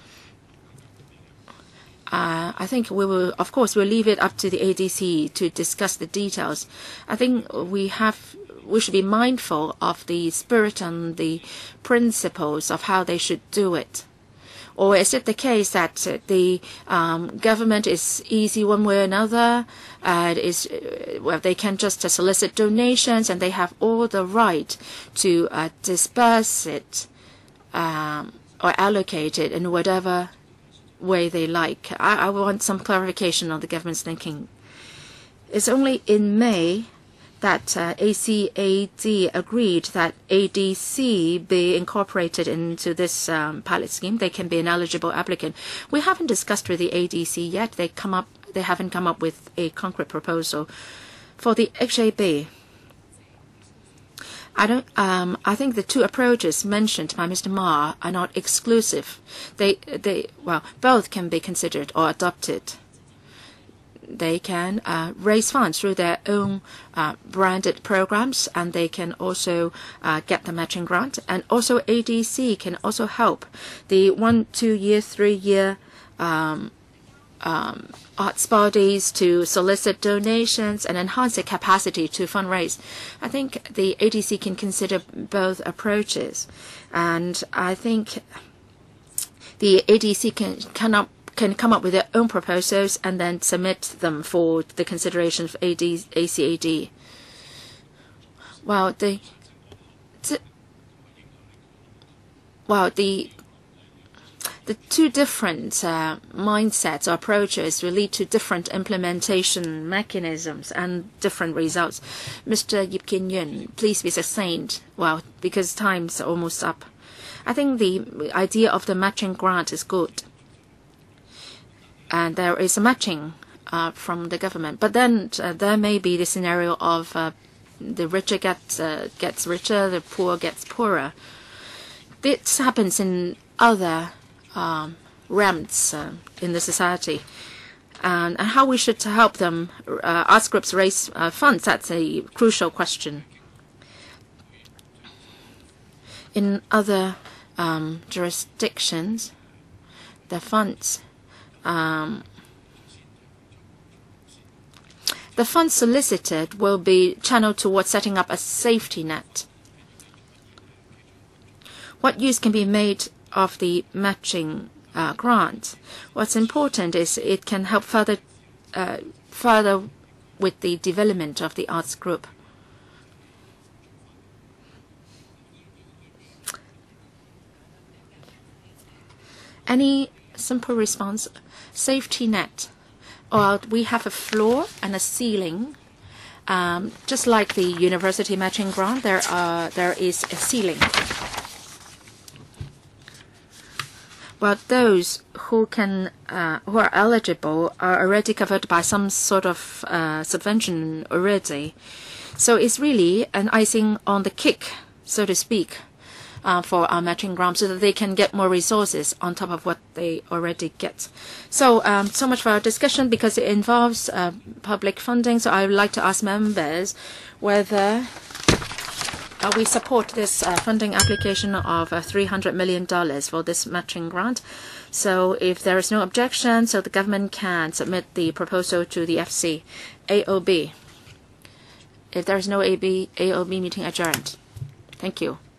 I think we will, of course, we'll leave it up to the ADC to discuss the details. I think we should be mindful of the spirit and the principles of how they should do it. Or is it the case that the government is easy one way or another? They can just solicit donations and they have all the right to disperse it or allocate it in whatever way they like. I want some clarification on the government's thinking. It's only in May that ACAD agreed that ADC be incorporated into this pilot scheme. They can be an eligible applicant. We haven't discussed with the ADC yet. They haven't come up with a concrete proposal. For the HAB, I think the two approaches mentioned by Mr. Ma are not exclusive. Both can be considered or adopted. They can raise funds through their own branded programs, and they can also get the matching grant. And also ADC can also help the 1, 2 year, 3 year arts bodies to solicit donations and enhance their capacity to fundraise. I think the ADC can consider both approaches, and I think the ADC can come up with their own proposals and then submit them for the consideration of ACAD. The two different mindsets or approaches will lead to different implementation mechanisms and different results. Mr. Yip Kin Yun, please be succinct. Because time's almost up. I think the idea of the matching grant is good. And there is a matching from the government. But then there may be the scenario of the richer gets richer, the poor gets poorer. This happens in other realms in the society. And how we should help them, arts groups raise funds, that's a crucial question. In other jurisdictions, the funds solicited will be channeled towards setting up a safety net. What use can be made of the matching grant? What's important is it can help further with the development of the arts group. Any simple response? Safety net. We have a floor and a ceiling. Just like the university matching grant, there is a ceiling. Those who are eligible are already covered by some sort of subvention already. So it's really an icing on the cake, so to speak, for our matching grant, so that they can get more resources on top of what they already get. So much for our discussion, because it involves public funding. So I would like to ask members whether we support this funding application of $300 million for this matching grant. So if there is no objection, so the government can submit the proposal to the FC. AOB. If there is no AOB, meeting adjourned. Thank you.